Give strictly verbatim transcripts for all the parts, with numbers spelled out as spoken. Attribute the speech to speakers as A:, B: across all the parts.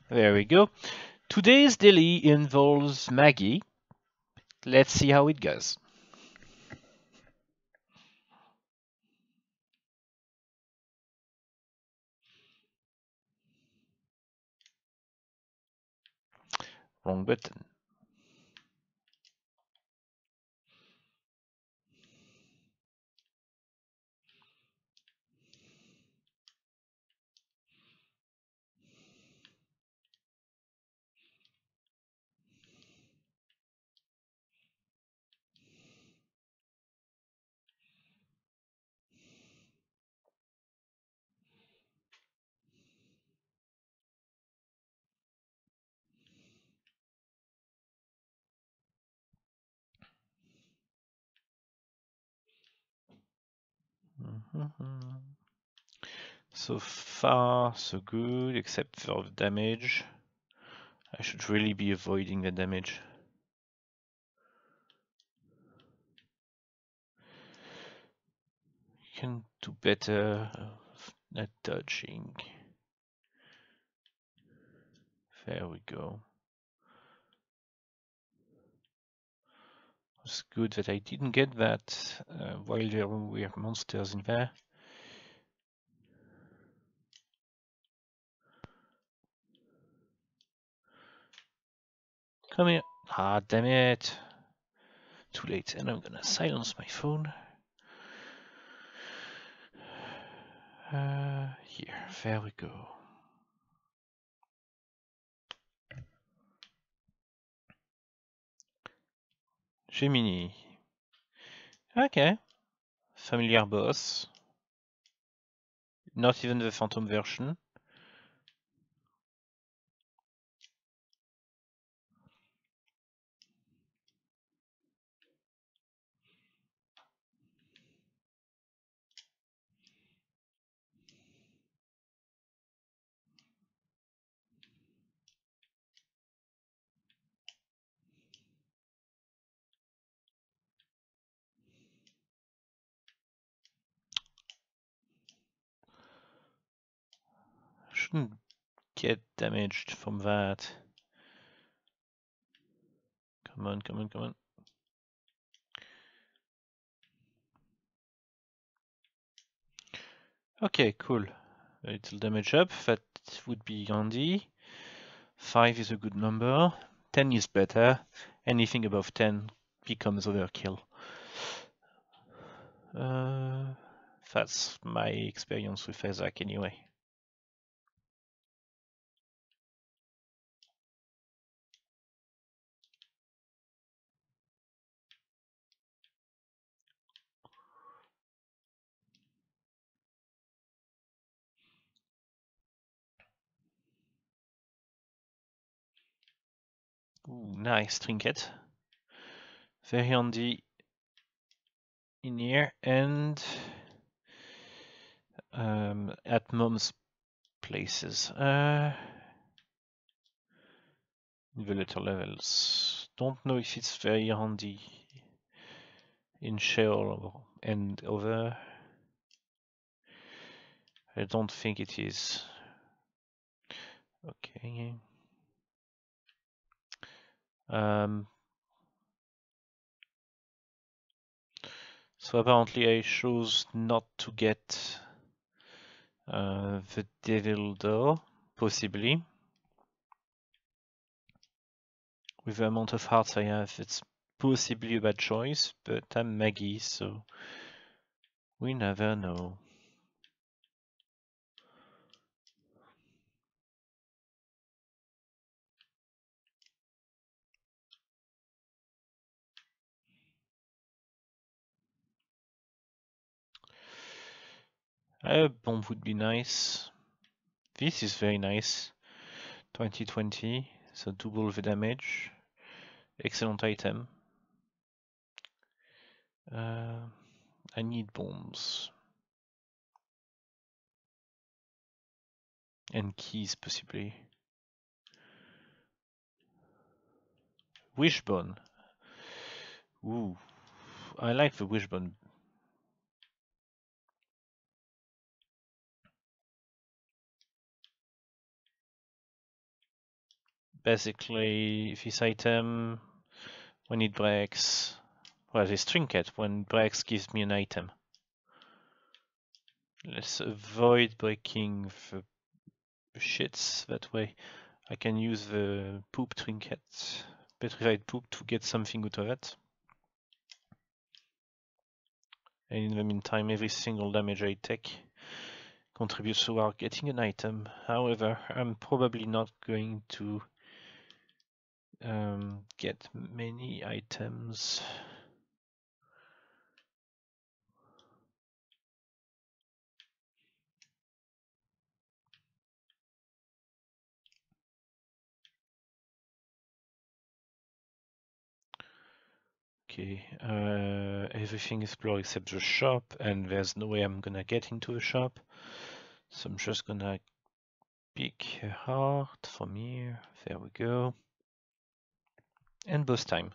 A: There we go. Today's daily involves Maggie. Let's see how it goes. Wrong button. Mm-hmm. So far, so good, except for the damage. I should really be avoiding the damage. You can do better at dodging. There we go. It's good that I didn't get that uh, while there were monsters in there. Come here. Ah, damn it. Too late, and I'm gonna silence my phone. Uh, here, there we go. Gemini. Okay. Familiar boss. Not even the phantom version. Shouldn't get damaged from that. Come on, come on, come on. Okay, cool. A little damage up, that would be handy. five is a good number. ten is better. Anything above ten becomes overkill. Uh, that's my experience with Ezak anyway. Ooh, nice trinket. Very handy in here and um, at mom's places. Uh, in the later levels. Don't know if it's very handy in shell and over. I don't think it is. Okay. Um, so apparently I chose not to get uh, the devil door, possibly. With the amount of hearts I have, it's possibly a bad choice, but I'm Maggie, so we never know. A bomb would be nice. This is very nice. twenty twenty, so double the damage. Excellent item. Uh, I need bombs. And keys, possibly. Wishbone. Ooh, I like the wishbone. basically this item, when it breaks, well, this trinket, when it breaks, gives me an item. Let's avoid breaking the shits that way. I can use the poop trinket, petrified poop, to get something out of it. And in the meantime, every single damage I take contributes to our getting an item. However, I'm probably not going to um, get many items. Okay, uh, everything is blue except the shop, and there's no way I'm gonna get into the shop. So I'm just gonna pick a heart from here. There we go. And boss time.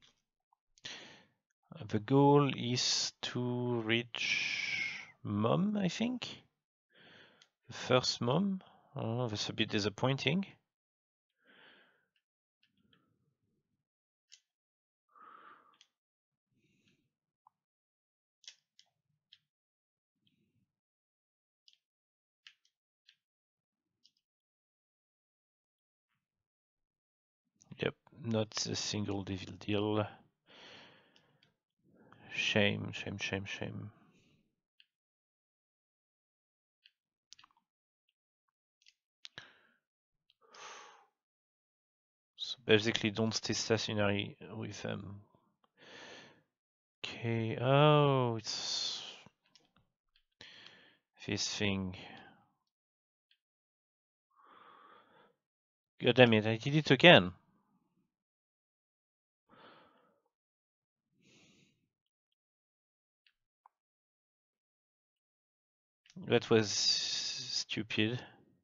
A: The goal is to reach mom, I think. The first mom. Oh, that's a bit disappointing. Yep, not a single devil deal. Shame, shame, shame, shame. So basically, don't stay stationary with them. Okay, oh, it's this thing. God damn it, I did it again. That was stupid.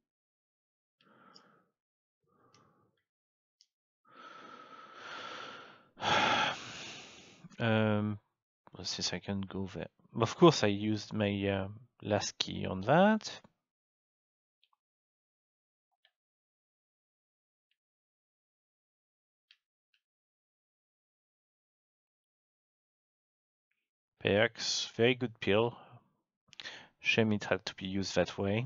A: um, since I can go there. Of course, I used my uh, last key on that. Perks, very good pill. Shame it had to be used that way.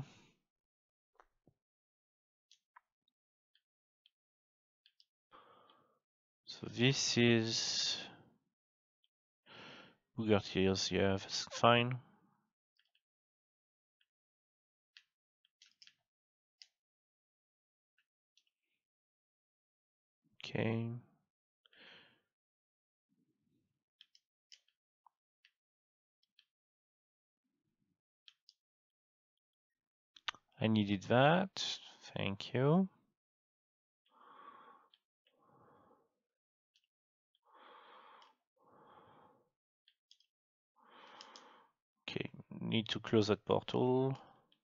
A: So this is Booger Tears, yeah, that's fine. Okay. I needed that. Thank you. Okay, need to close that portal.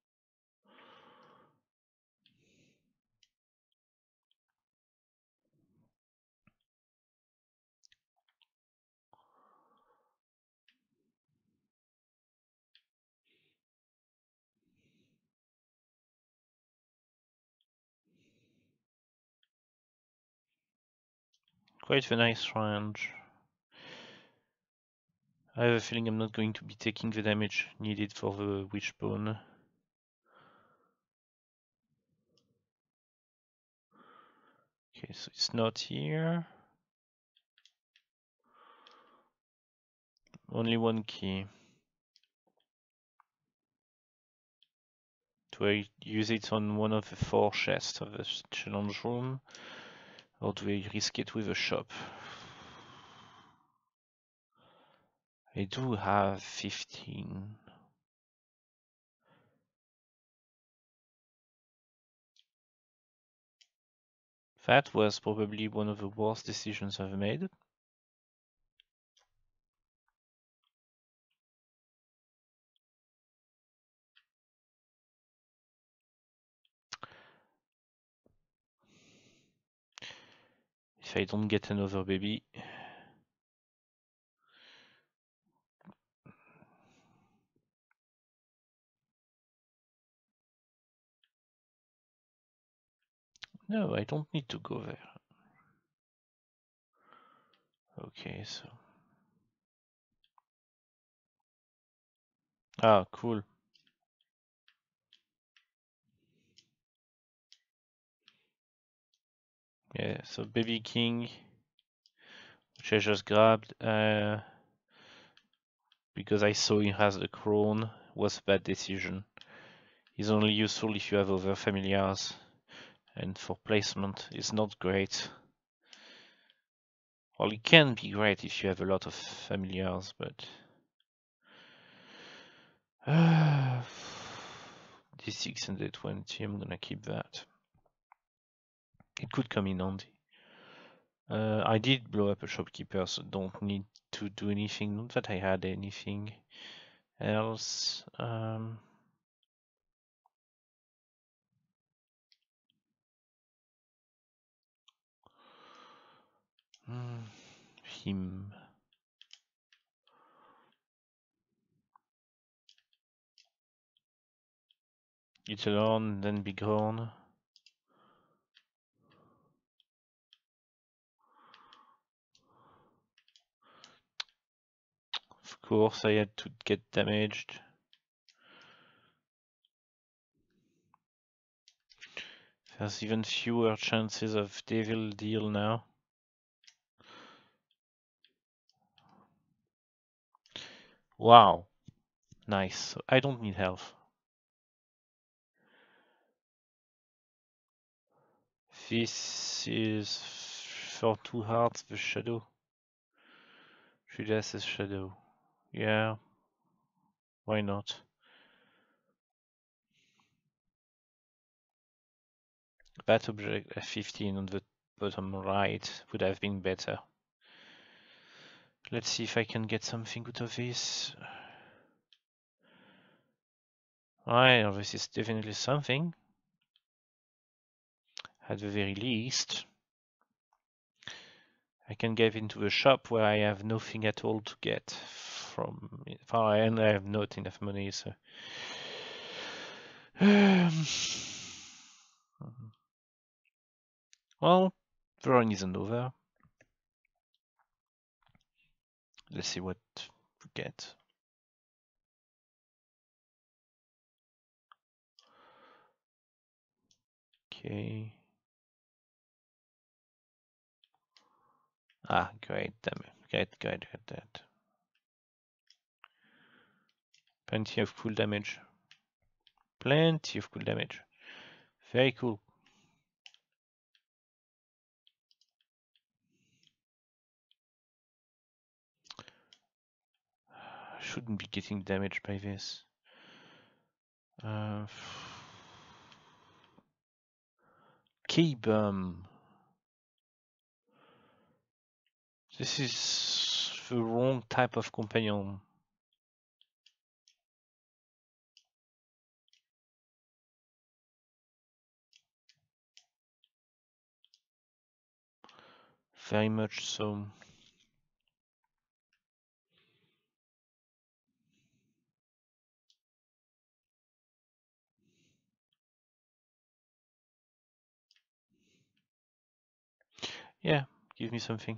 A: Quite a nice range. I have a feeling I'm not going to be taking the damage needed for the wishbone. Okay, so it's not here. Only one key. Do I use it on one of the four chests of the challenge room? Or do I risk it with a shop? I do have fifteen. That was probably one of the worst decisions I've made. If I don't get another baby. No, I don't need to go there. Okay, so... Ah, cool. Yeah, so Baby King, which I just grabbed, uh, because I saw he has the crown, was a bad decision. He's only useful if you have other familiars, and for placement, it's not great. Well, it can be great if you have a lot of familiars, but... Uh, D six and D twenty, I'm gonna keep that. It could come in handy. Uh, I did blow up a shopkeeper, so don't need to do anything. Not that I had anything else. Um, hmm, him. Eat alone, then be gone. Of course, I had to get damaged. There's even fewer chances of devil deal now. Wow, nice. I don't need health. This is for two hearts, the shadow. Three deaths is shadow. Yeah, why not? That object F fifteen on the bottom right would have been better. Let's see if I can get something out of this. Alright, this is definitely something. At the very least, I can get into a shop where I have nothing at all to get from it. And I have not enough money, so... Um, well, the run isn't over. Let's see what we get. Okay. Ah, great, damn it. Great, great, great, that. Plenty of cool damage. Plenty of cool damage. Very cool. I shouldn't be getting damaged by this. Uh, key bomb. This is the wrong type of companion. Very much so. Yeah, give me something.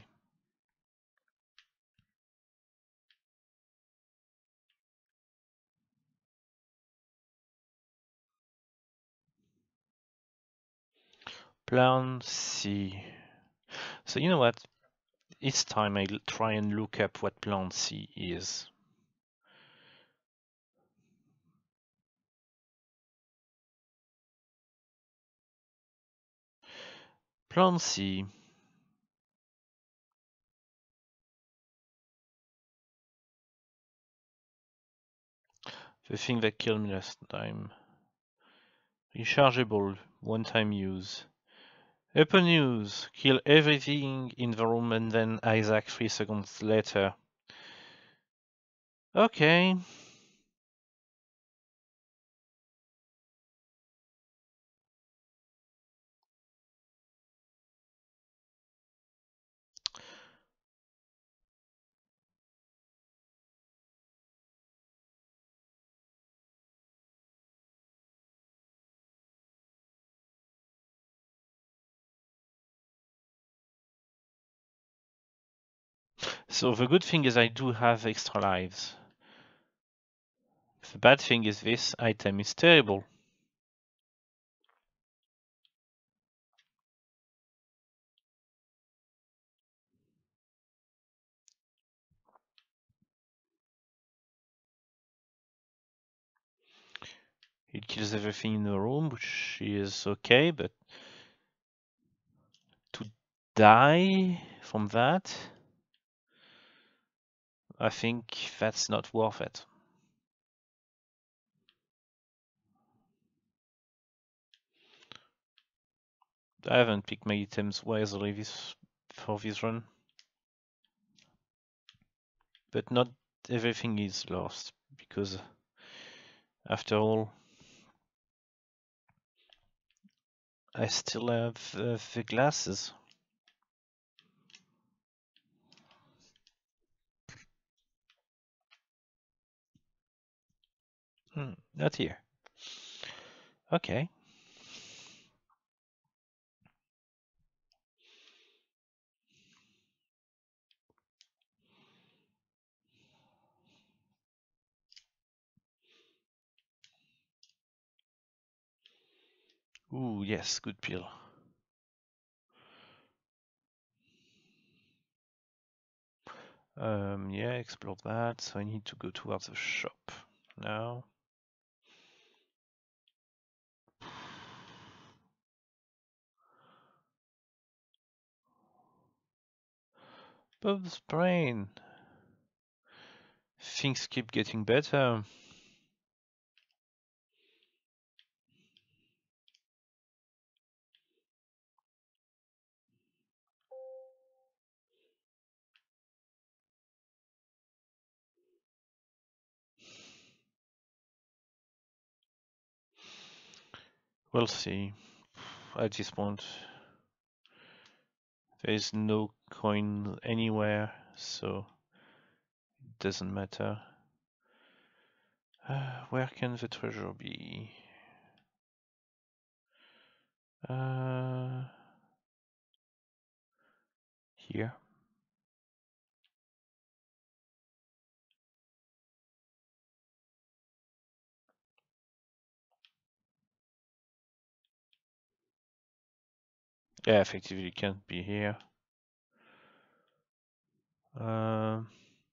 A: Plan C. So you know what? It's time I try and look up what Plan C is. Plan C. The thing that killed me last time. Rechargeable, one-time use. Upon use, kill everything in the room and then Isaac three seconds later. Okay. So the good thing is I do have extra lives. The bad thing is this item is terrible. It kills everything in the room, which is okay, but to die from that, I think that's not worth it. I haven't picked my items wisely this for this run. But not everything is lost, because after all, I still have uh, the glasses. Hmm, not here. Okay. Ooh, yes, good pill. Um, yeah, explore that. So I need to go towards the shop now. Bob's brain. Things keep getting better. We'll see. At this point, there is no coin anywhere, so it doesn't matter. Uh, where can the treasure be? Uh, here. Yeah, effectively it can't be here. Um,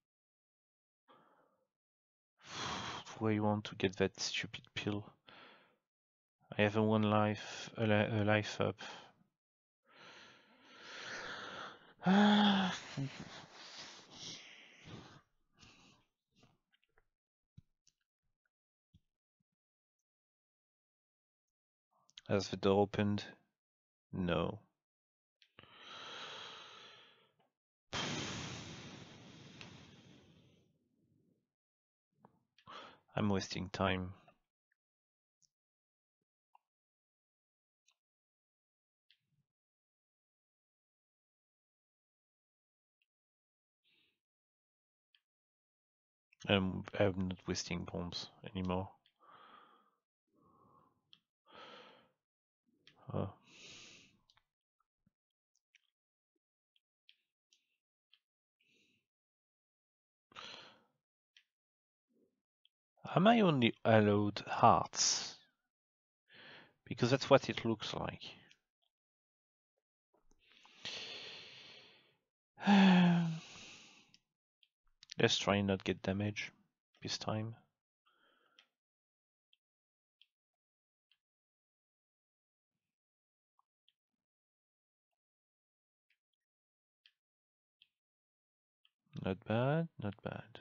A: where you want to get that stupid pill? I have a one life, a, li a life up. Has the door opened? No. I'm wasting time. I'm, I'm not wasting bombs anymore. Oh. Am I only allowed hearts? Because that's what it looks like. Let's try and not get damage this time. Not bad, not bad.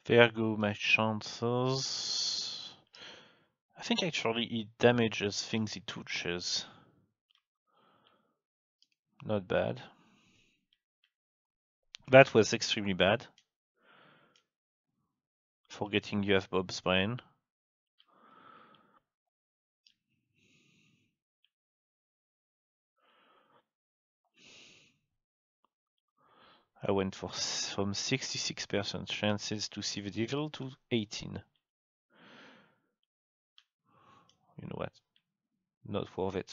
A: There go my chances. I think actually he damages things he touches. Not bad. That was extremely bad. Forgetting you have Bob's brain. I went for from sixty-six percent chances to see the devil to eighteen. You know what? Not worth it.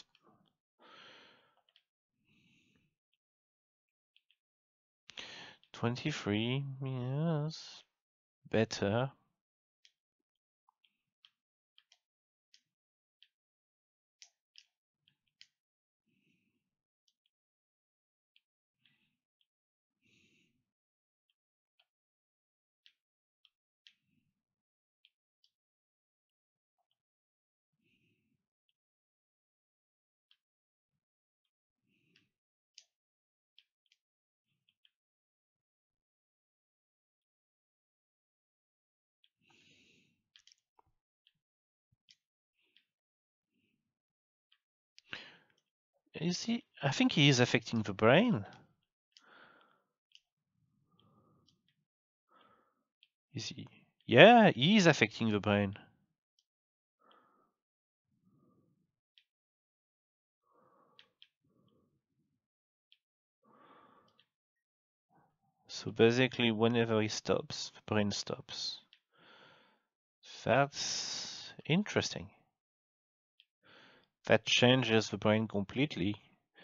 A: twenty-three, yes. Better. Is he? I think he is affecting the brain. Is he? Yeah, he is affecting the brain. So basically, whenever he stops, the brain stops. That's interesting. That changes the brain completely.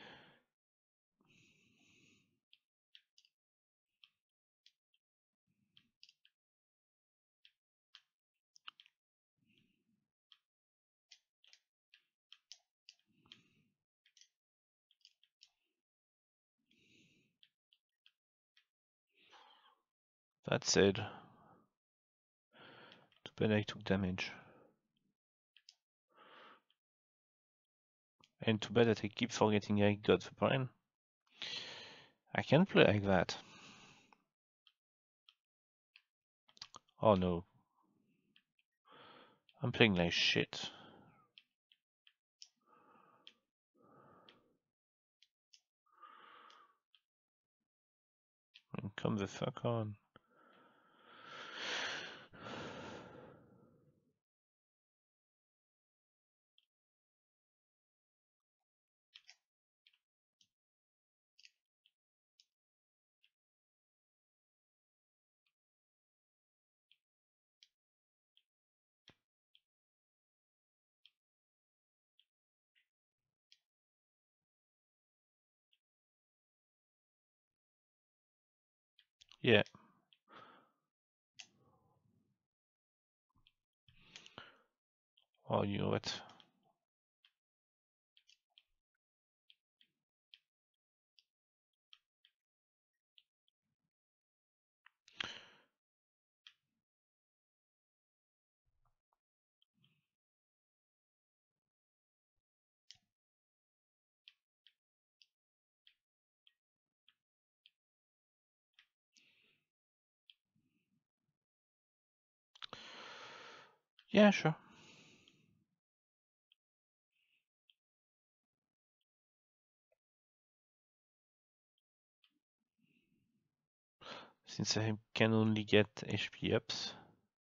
A: That said, too bad I took damage. And too bad that I keep forgetting I got the brain. I can't play like that. Oh no. I'm playing like shit. Come the fuck on. Yeah. Oh, you know what? Yeah, sure. Since I can only get H P ups.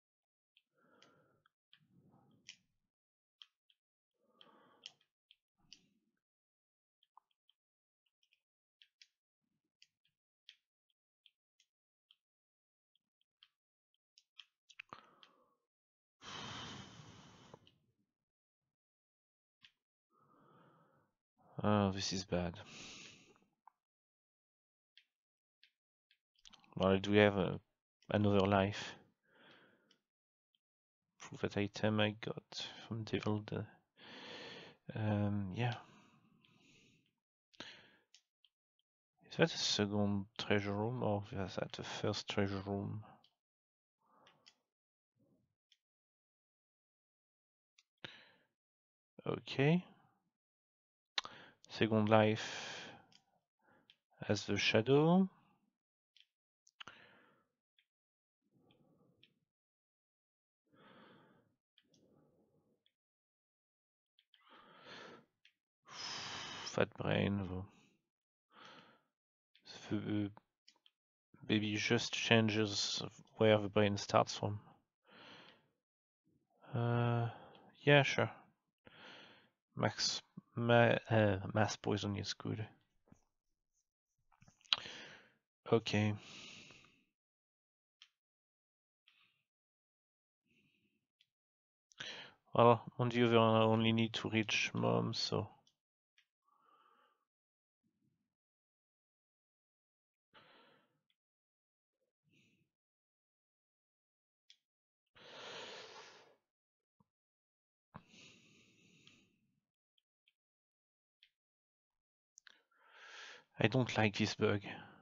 A: Oh, this is bad. Well, do we have a, another life? Prove that item I got from Devil. The, um, yeah. Is that a second treasure room or is that the first treasure room? Okay. Second life as the shadow. fat brain. The baby just changes where the brain starts from. Uh, yeah, sure. Max ma uh, mass poison is good. Okay. Well, on the other hand, I only need to reach mom, so. I don't like this bug.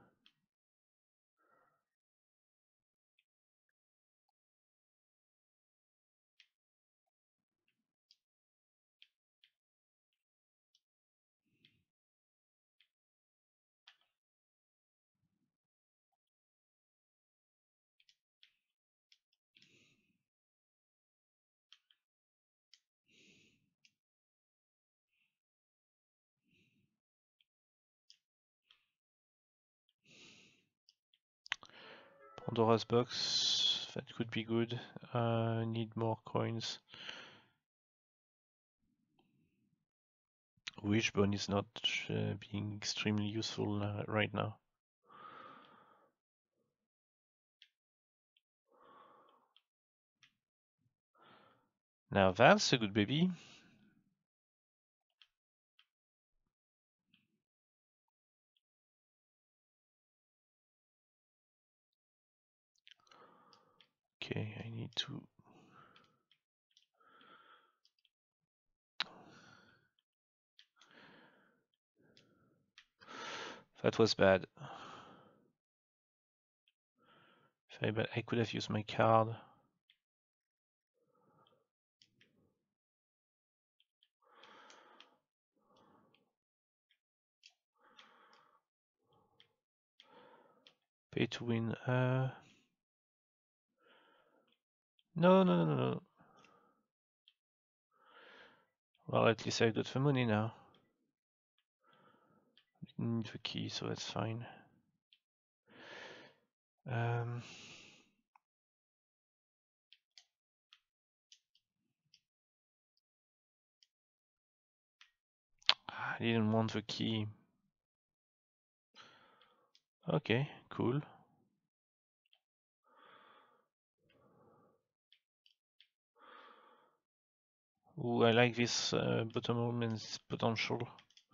A: Pandora's box, that could be good. Uh, need more coins. Wishbone is not uh, being extremely useful uh, right now. Now that's a good baby. Okay, I need to. That was bad. Very bad. I could have used my card. Pay to win. Uh. No, no, no, no, no. Well, at least I got the money now. Need the key, so that's fine. Um. I didn't want the key. Okay, cool. Ooh, I like this uh, bottom room and its potential.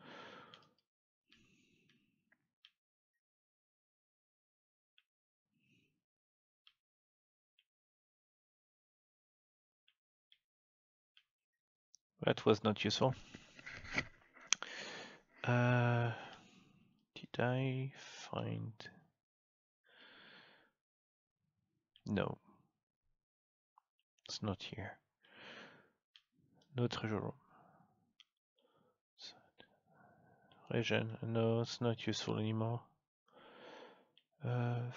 A: That was not useful. Uh, did I find? No, it's not here. No treasure room. Region. No, it's not useful anymore. Uh,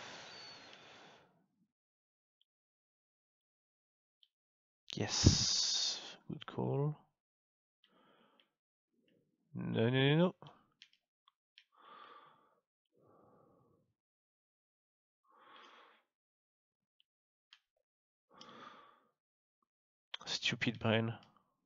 A: yes, good call. No, no, no, no. Stupid brain.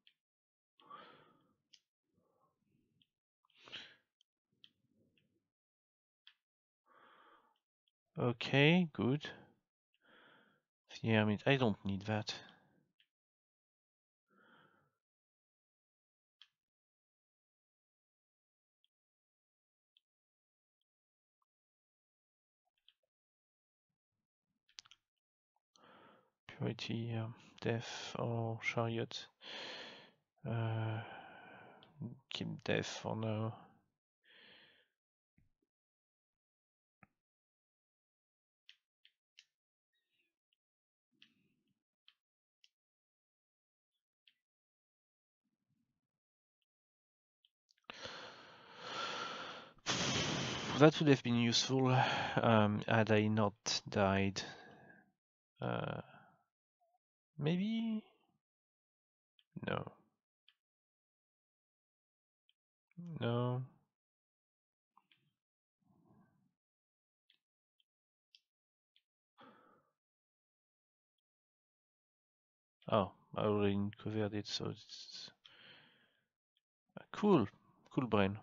A: Okay, good. Yeah, I mean, I don't need that. Purity, um, death, or chariot. Uh, keep death for now. That would have been useful um, had I not died. Uh, maybe? No. No. Oh, I already covered it, so it's cool. Cool brain.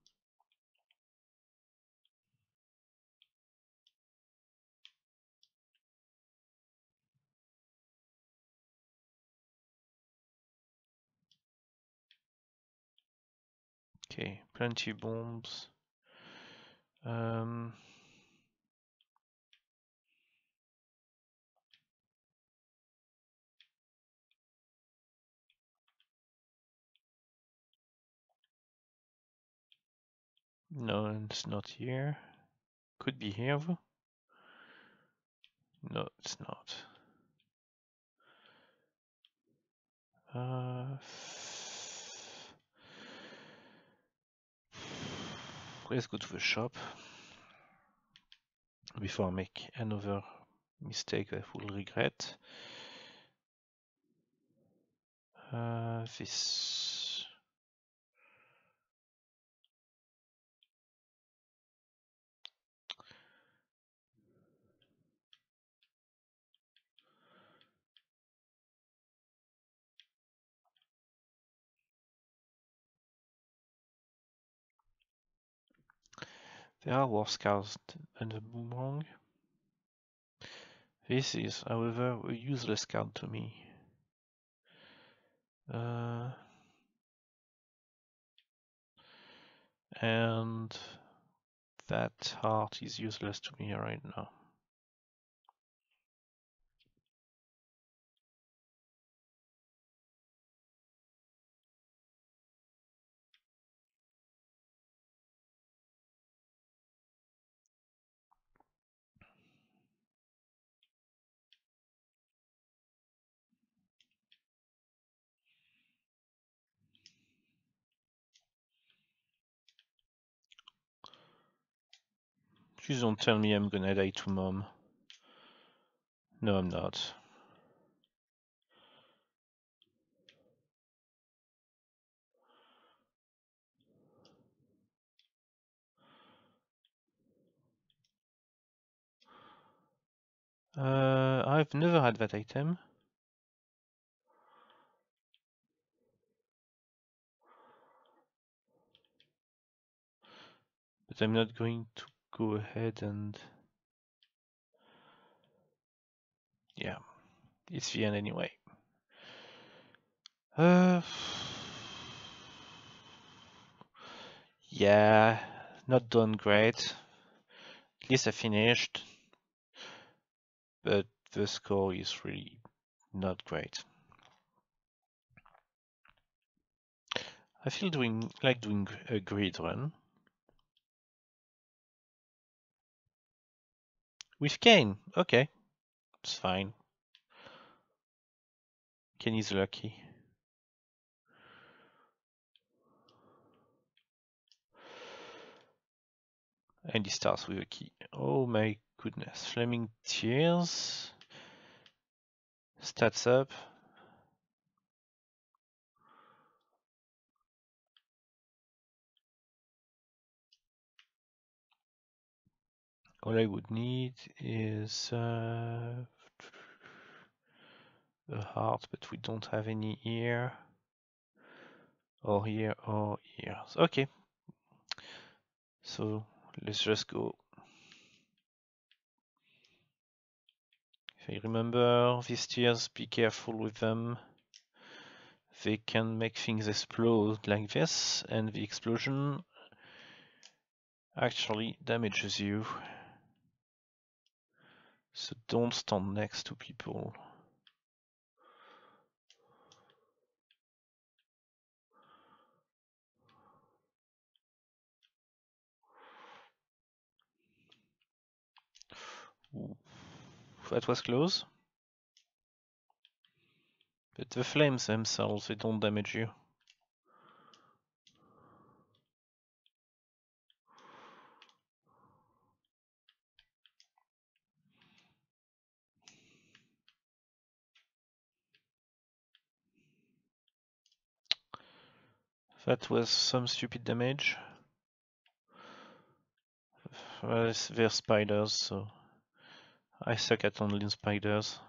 A: Okay, plenty bombs. Um, no, it's not here. Could be here though. No, it's not. Uh, let's go to the shop before I make another mistake I will regret. Uh, this. There are worse cards than the boomerang. This is, however, a useless card to me. Uh, and that heart is useless to me right now. Please don't tell me I'm gonna die to mom. No, I'm not. Uh, I've never had that item. But I'm not going to go ahead and... Yeah, it's the end anyway. Uh, yeah, not done great. At least I finished. But the score is really not great. I feel doing like doing a grid run. With Cain, okay. It's fine. Cain is lucky. And he starts with a key. Oh my goodness. Flaming Tears. Stats up. All I would need is uh, a heart, but we don't have any here. Or here, or here. Okay. So let's just go. If I remember these tears, be careful with them. They can make things explode like this, and the explosion actually damages you. So don't stand next to people. Ooh, that was close. But the flames themselves, they don't damage you. That was some stupid damage. Well, they're spiders, so I suck at handling spiders.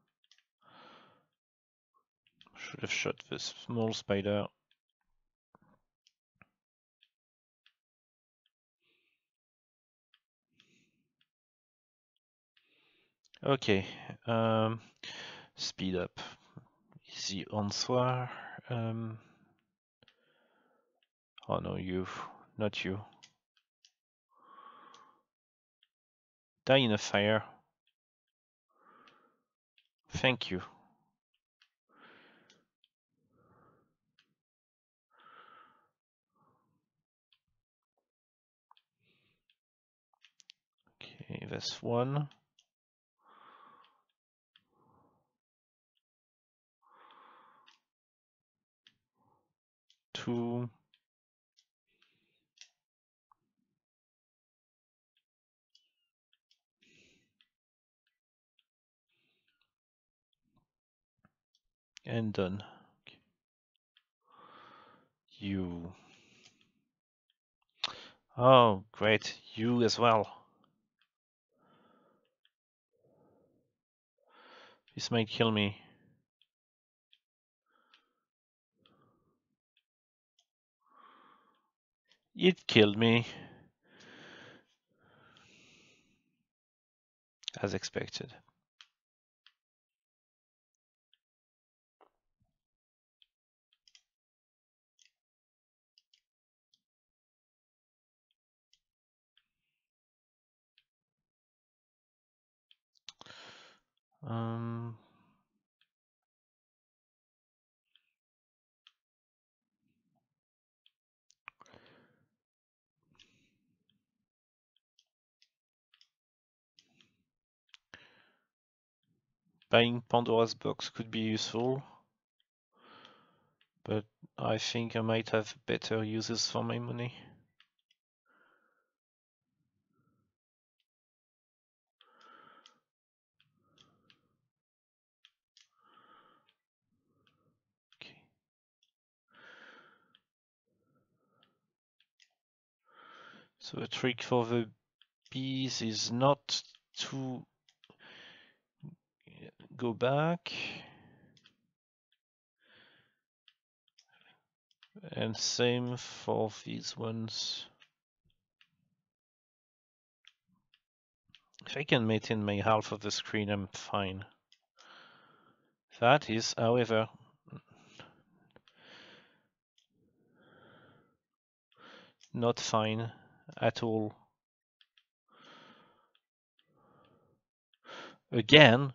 A: Should have shot the small spider. Okay, um, speed up. Easy answer. Um, oh no, you, not you. Die in a fire. Thank you. Okay, that's one. Two. And done. Okay. You. Oh, great. You as well. This might kill me. It killed me. As expected. Um, buying Pandora's box could be useful, but I think I might have better uses for my money. Okay. So a trick for the bees is not to go back. And same for these ones. If I can maintain my half of the screen, I'm fine. That is, however, not fine at all. Again.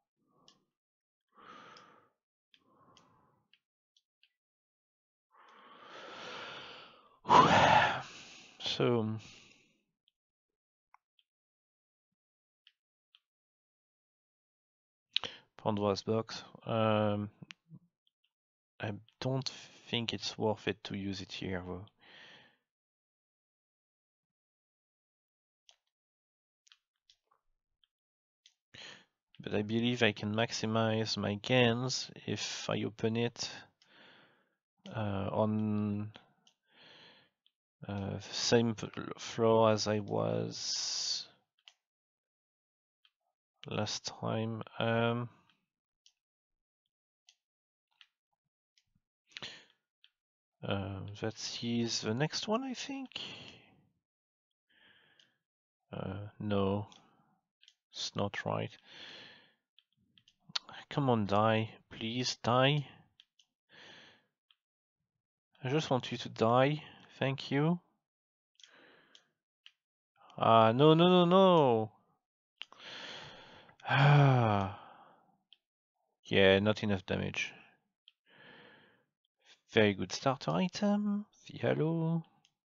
A: So Pandora's box. Um, I don't think it's worth it to use it here, though. But I believe I can maximize my gains if I open it uh, on uh, the same floor as I was last time. Um, uh, that is the next one, I think. Uh, no, it's not right. Come on, die. Please, die. I just want you to die. Thank you. Ah, uh, no, no, no, no. Ah. Yeah, not enough damage. Very good starter item. See hello.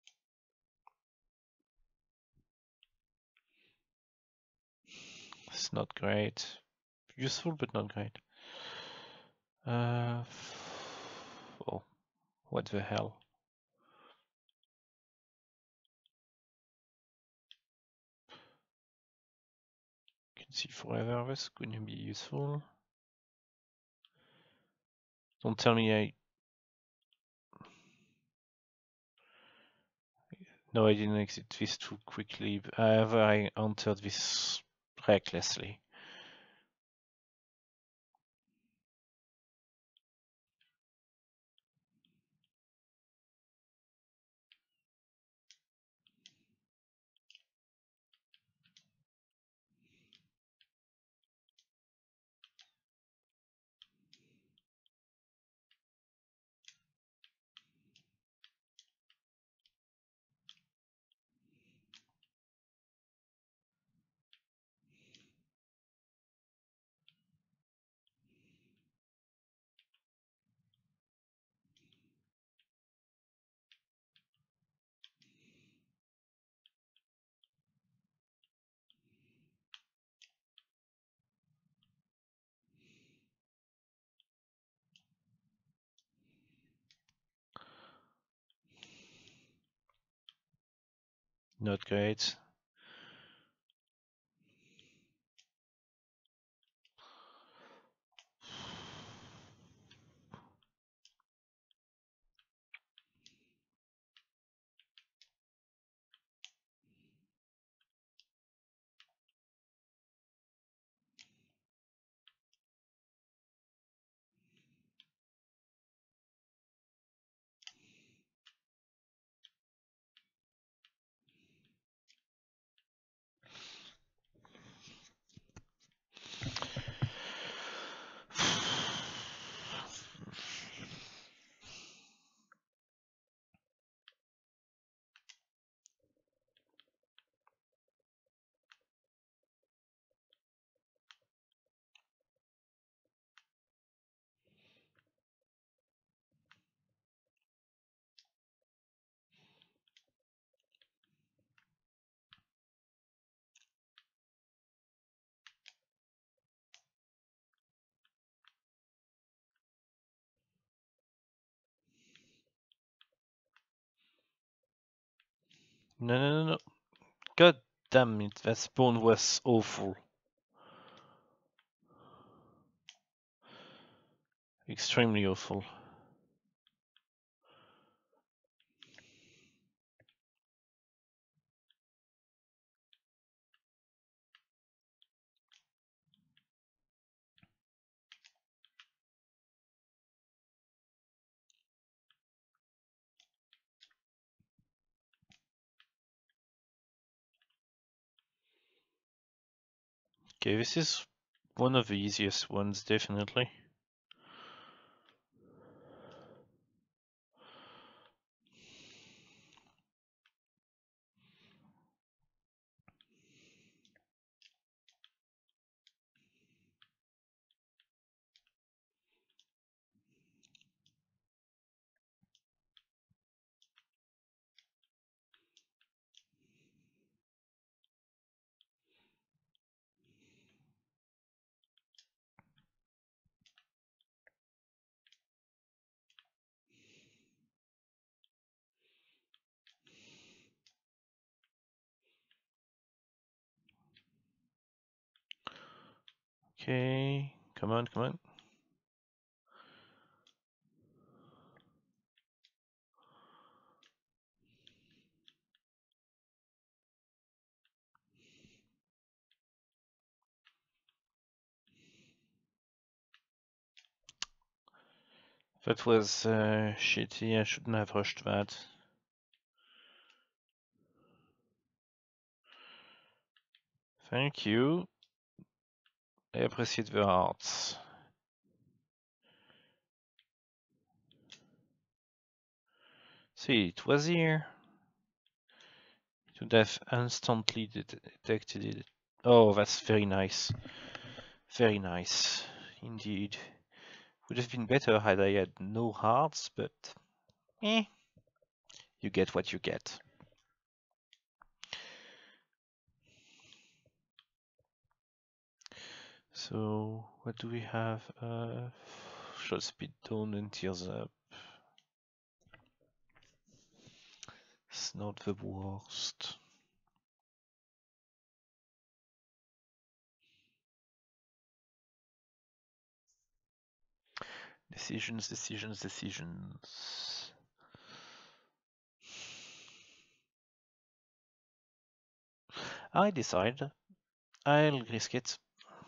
A: It's not great. Useful, but not great. Uh, oh, what the hell? You can see forever. That's going to be useful. Don't tell me I No, I didn't exit this too quickly. However, I entered this recklessly. Not great. No, no, no, no. God damn it, that spawn was awful. Extremely awful. Okay, this is one of the easiest ones, definitely. Okay, come on, come on. That was uh, shitty, I shouldn't have rushed that. Thank you. I appreciate the hearts. See, it was here. It would have instantly detected it. Oh, that's very nice. Very nice, indeed. Would have been better had I had no hearts, but eh, you get what you get. So, what do we have? Uh, shot speed down and tears up. It's not the worst. Decisions, decisions, decisions. I decide I'll risk it.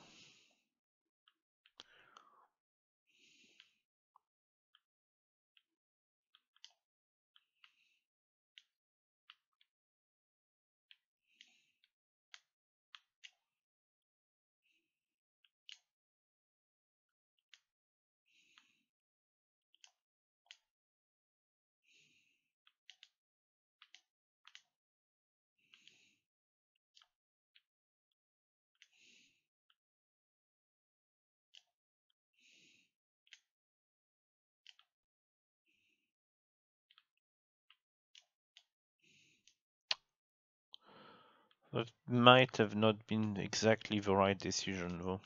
A: That might have not been exactly the right decision, though.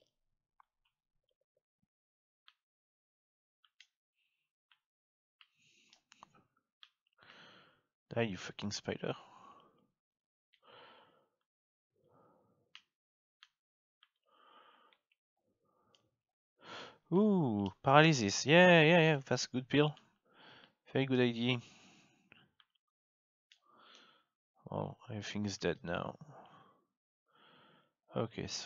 A: Die, you fucking spider. Ooh, paralysis. Yeah, yeah, yeah, that's a good pill. Very good idea. Oh, everything is dead now. Okay, so.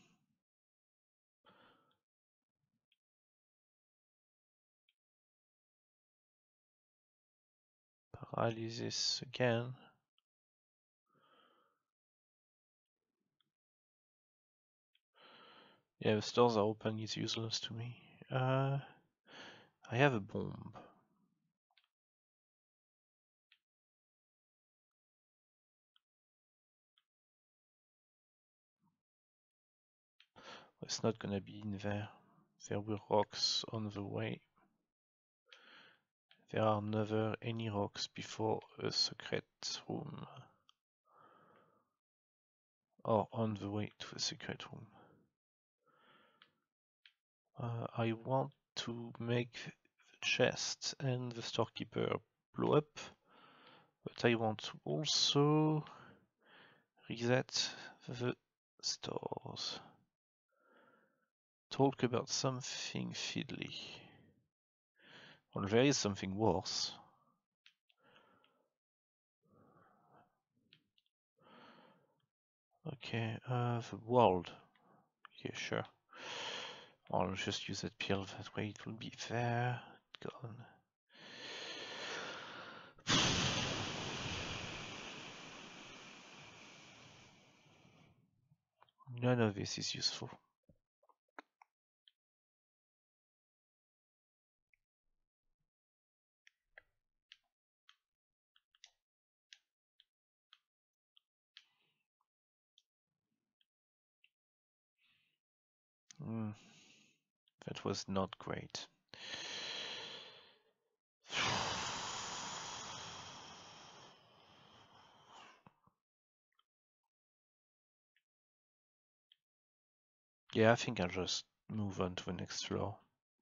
A: Paralysis again. Yeah, the stores are open, it's useless to me. Uh, I have a bomb. It's not gonna be in there. There were rocks on the way. There are never any rocks before a secret room. Or on the way to a secret room. Uh, I want to make the chest and the storekeeper blow up, but I want to also reset the stores. Talk about something fiddly. Well, there is something worse. Okay, uh, the world. Okay, sure. I'll just use that pill, that way it will be there. Gone. None of this is useful. Mm, that was not great. Yeah, I think I'll just move on to the next floor.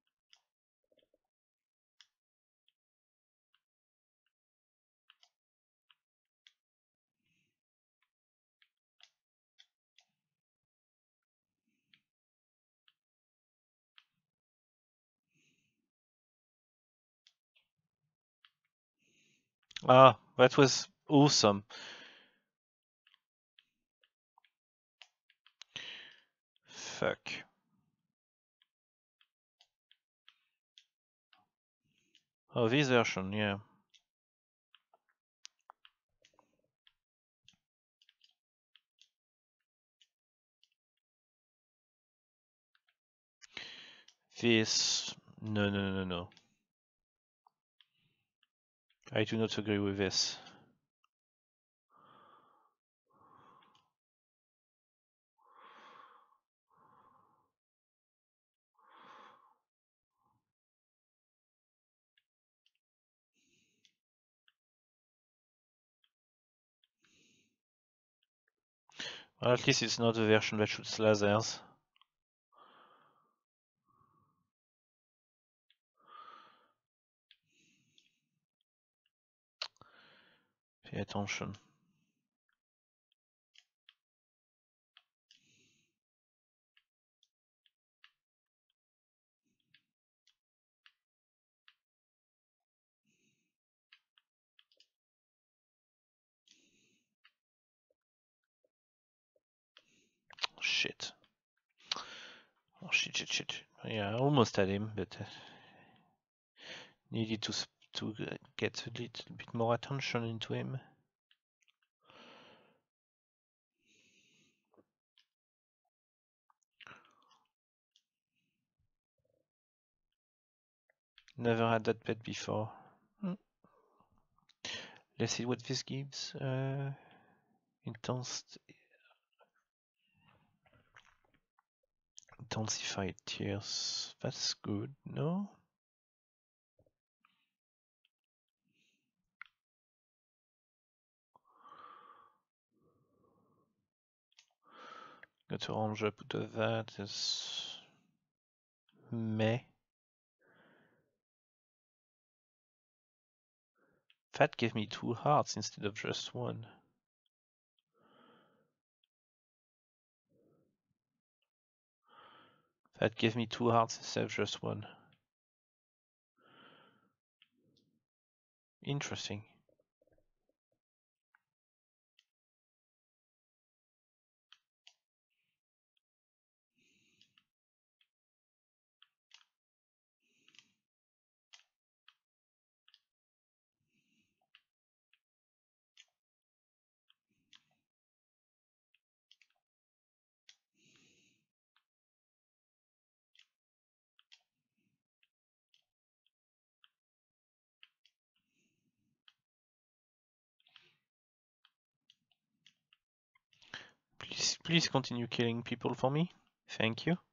A: Ah, that was awesome. Fuck. Oh, this version, yeah. This... No, no, no, no. I do not agree with this. Well, at least it's not the version that shoots lasers. Pay attention. shit. Oh shit, shit, shit. Yeah, I almost had him, but uh, needed to to get a little bit more attention into him. Never had that pet before. Hmm. Let's see what this gives. Uh, intense, intensified tears. That's good, no? Got orange up out of that is meh. That gave me two hearts instead of just one. That gave me two hearts instead of just one. Interesting. Please, please continue killing people for me. Thank you.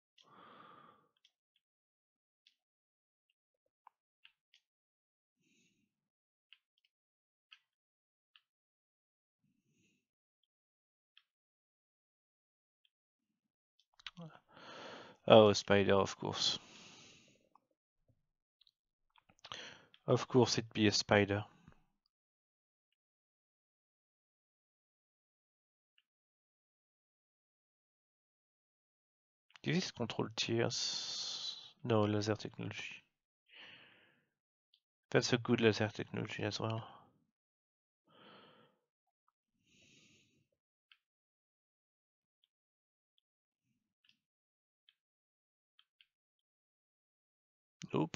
A: Oh, a spider, of course. Of course it'd be a spider. Does this control tears? No, laser technology. That's a good laser technology as well. Nope.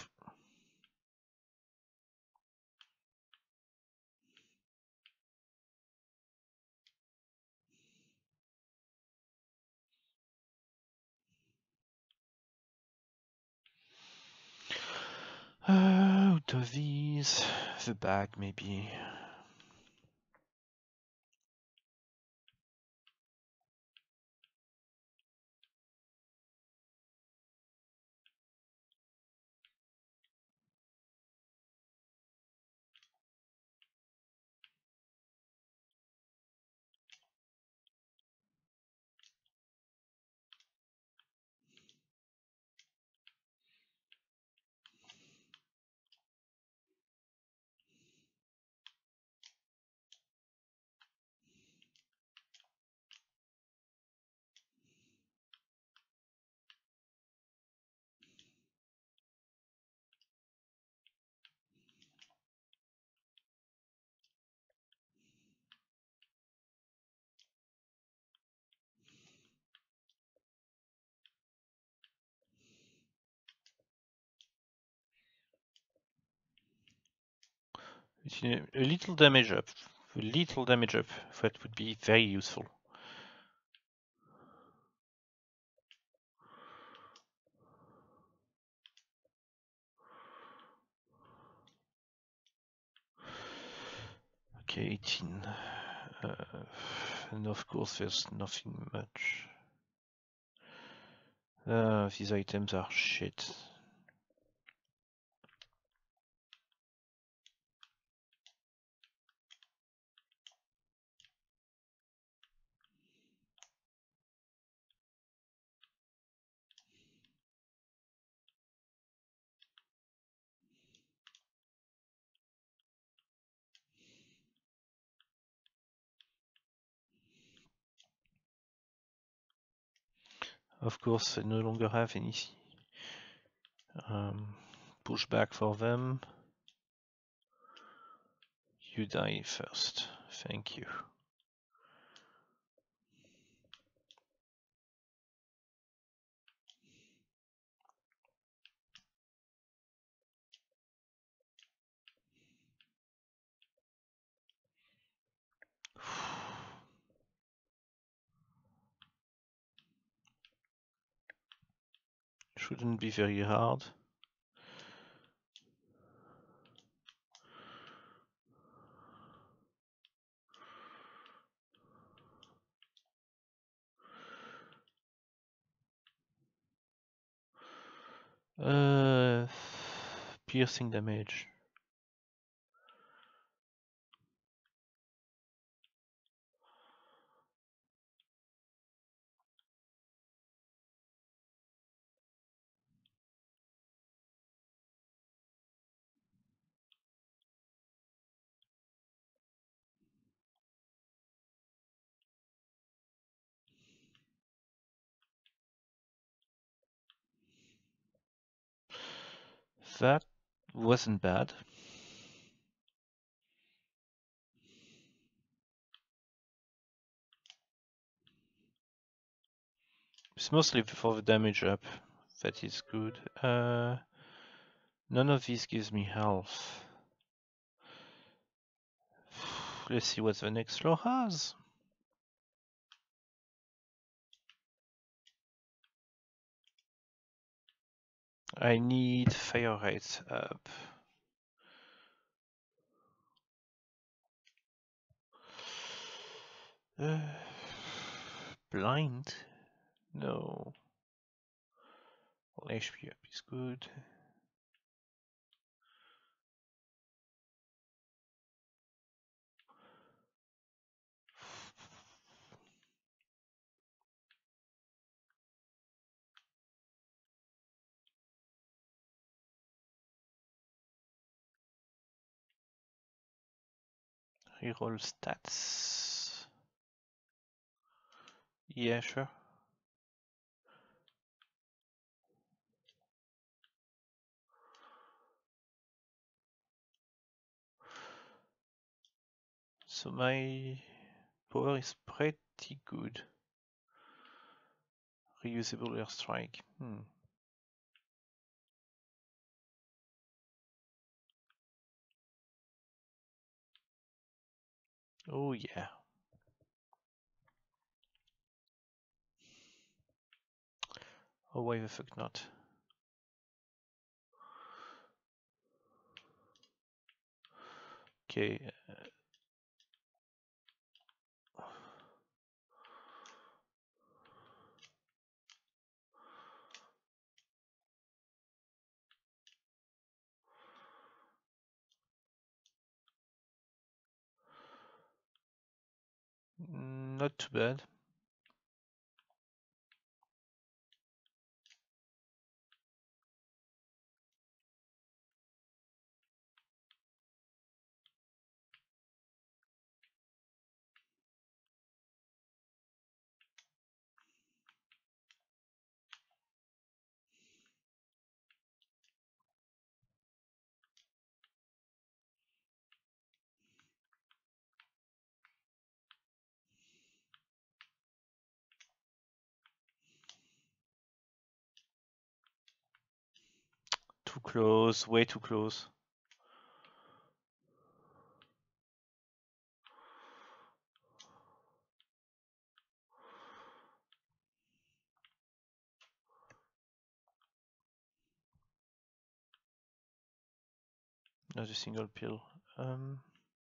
A: Uh, out of these, the bag maybe. A little damage up. A little damage up. That would be very useful. Okay, eighteen. Uh, and of course there's nothing much. Uh, these items are shit. Of course, I no longer have any um, pushback for them. You die first. Thank you. Shouldn't be very hard. Uh, piercing damage. That wasn't bad. It's mostly for the damage up. That is good. Uh, none of these gives me health. Let's see what the next floor has. I need fire rate up. Uh, blind? No. Well, H P up is good. Reroll stats. Yeah, sure. So my power is pretty good. Reusable airstrike. Hmm. Oh yeah. Oh, why the fuck not? Okay. Not too bad. Too close, way too close. Not a single pill. Um,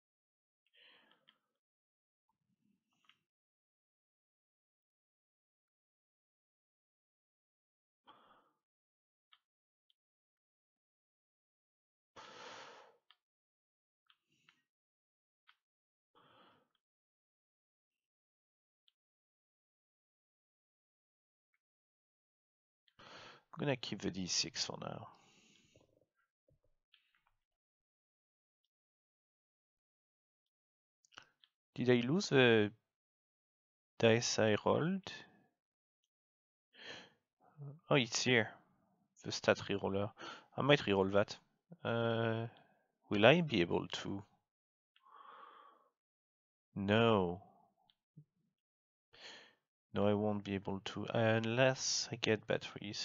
A: I'm gonna keep the D six for now. Did I lose the dice I rolled? Oh, it's here. The stat reroller. I might reroll that. Uh, will I be able to? No. No, I won't be able to unless I get batteries.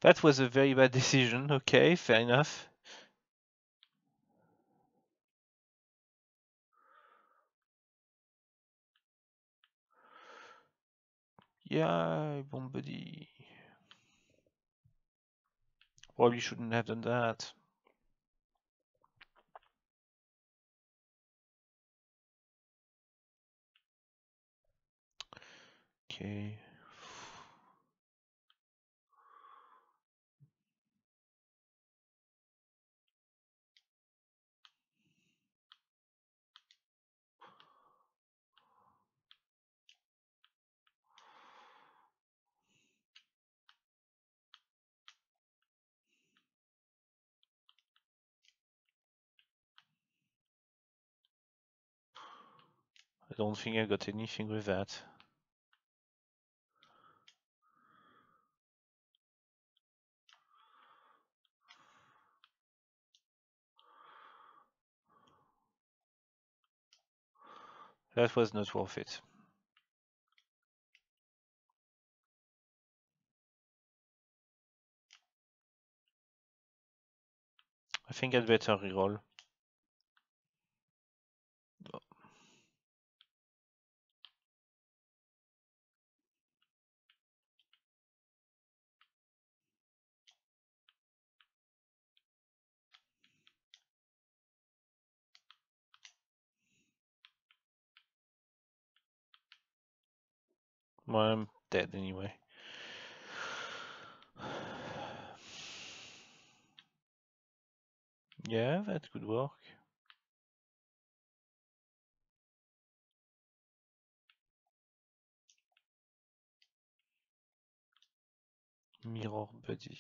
A: That was a very bad decision. Okay, fair enough. Yeah, bon buddy. Probably shouldn't have done that. Okay. I don't think I got anything with that. That was not worth it. I think I'd better reroll. Well, I'm dead anyway. Yeah, that could work. Mirror buddy.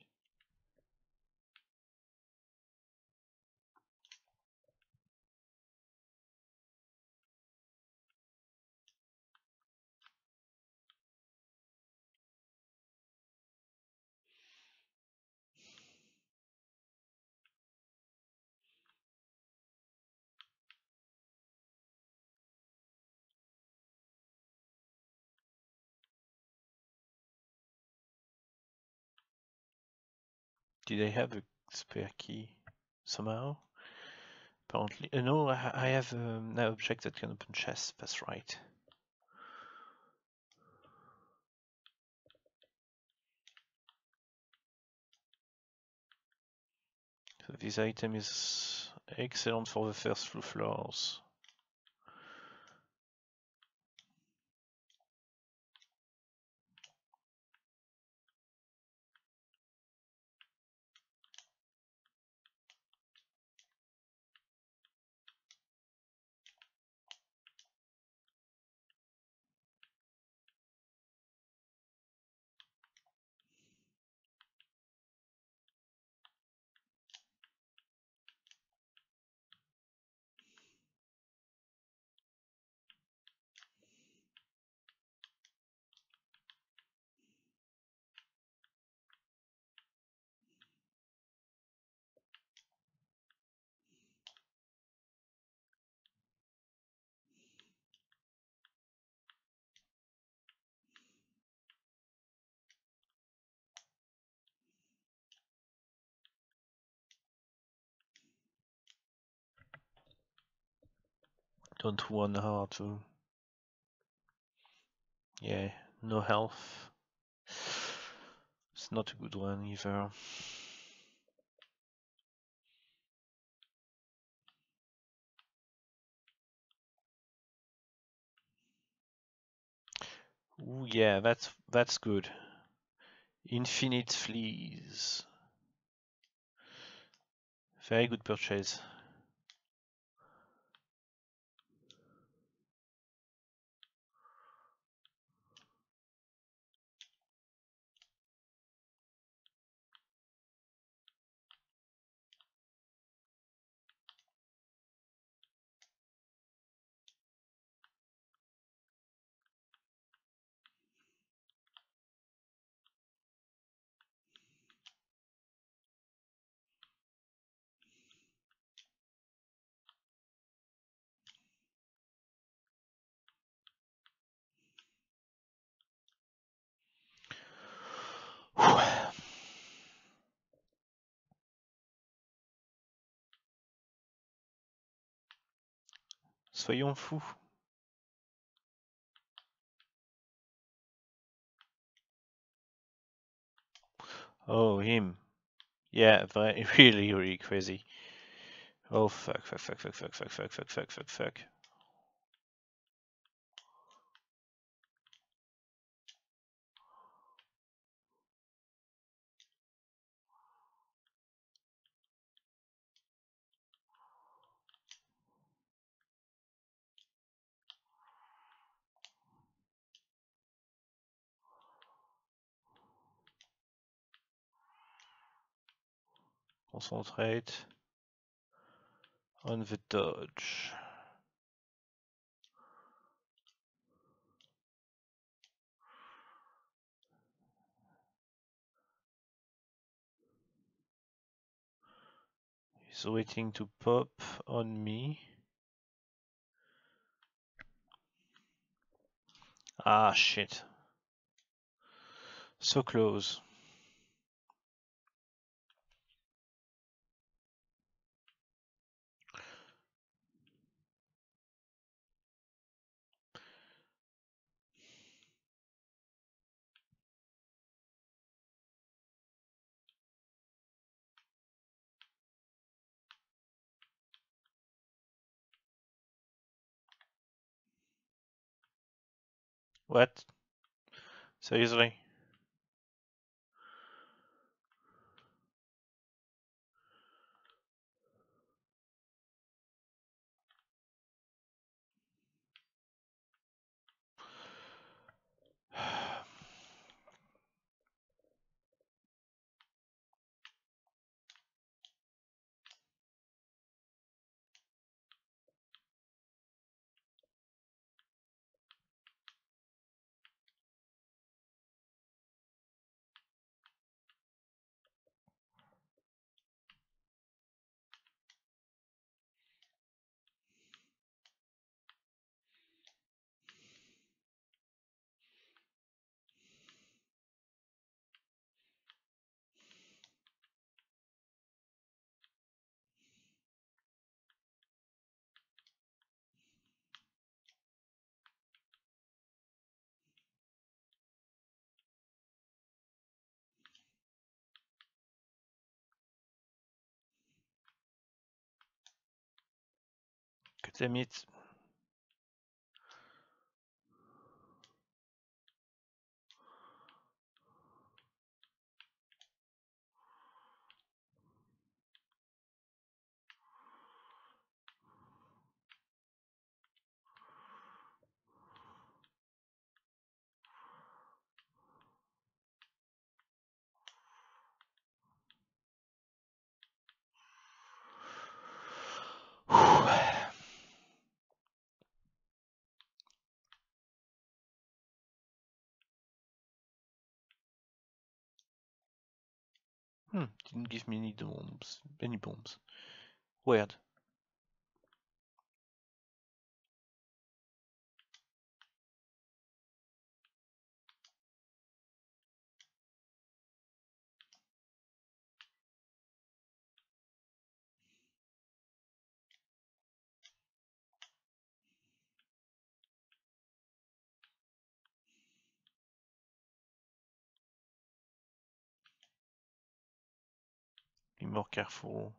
A: Did I have a spare key somehow? Apparently, uh, no, I, I have um, an object that can open chests. That's right. So this item is excellent for the first few floors. Don't want her to. Yeah, no health. It's not a good one either. Ooh, yeah, that's that's good. Infinite fleas. Very good purchase. Soyons fous. Oh, him. Yeah, very, really, really crazy. Oh, fuck, fuck, fuck, fuck, fuck, fuck, fuck, fuck, fuck, fuck, fuck. Concentrate on the dodge. He's waiting to pop on me. Ah, shit. So close. What? Seriously? God damn it. Hmm, didn't give me any bombs. Any bombs. Weird. Be more careful.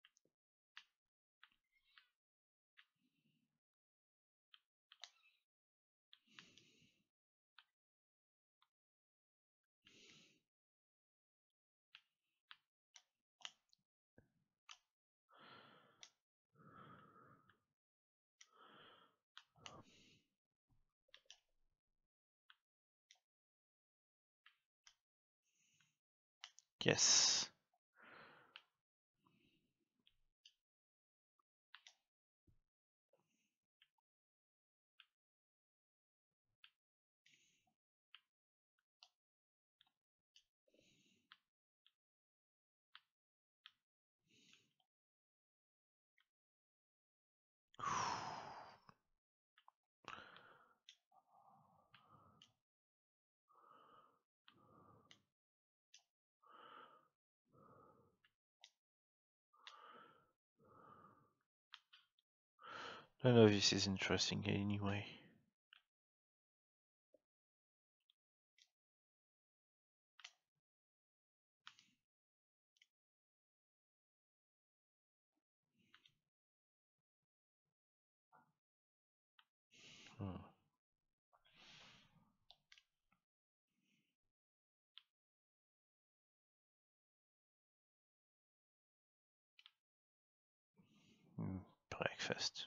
A: Yes. I know this is interesting anyway. Hmm. Hmm. Breakfast.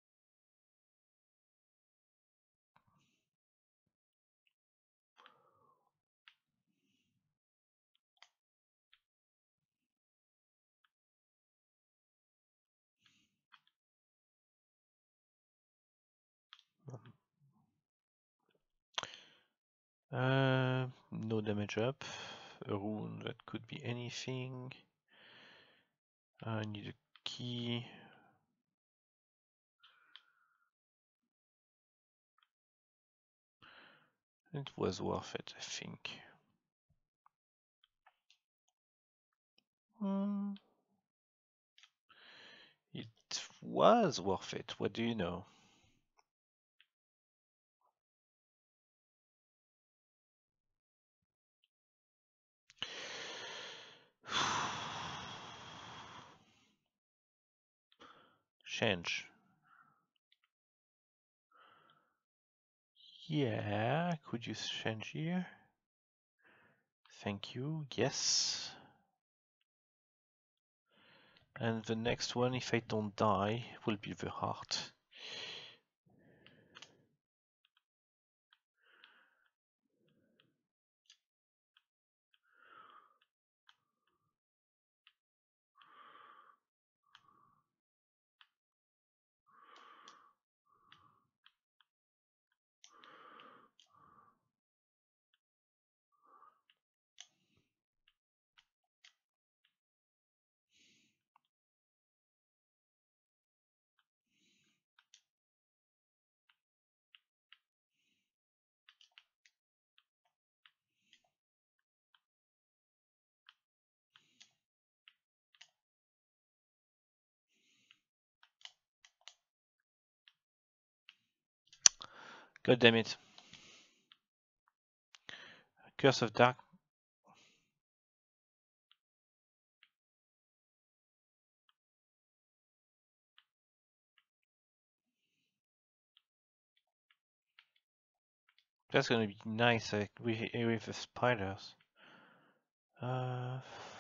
A: Uh, no damage up. A rune that could be anything. I need a key. It was worth it, I think. Hmm. It was worth it. What do you know? Change. Yeah, could you change here? Thank you. Yes. And the next one, if I don't die, will be the heart. God damn it. Curse of Dark. That's gonna be nice uh, with, with the spiders. Uh,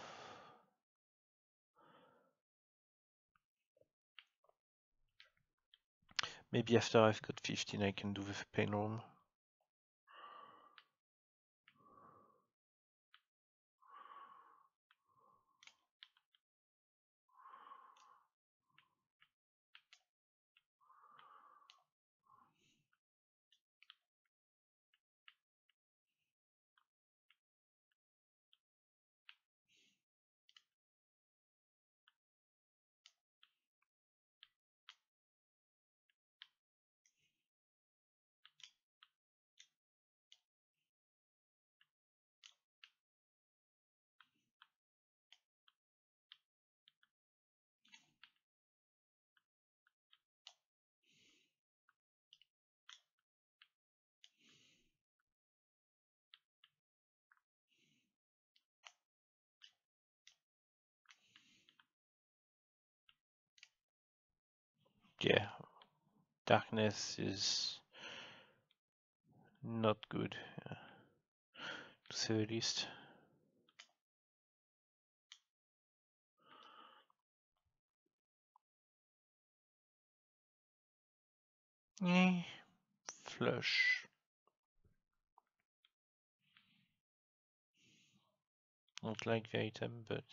A: maybe after I've got fifteen, I can do the pain room. Yeah, darkness is not good, uh, to say the least. Eh, flush. Not like the item, but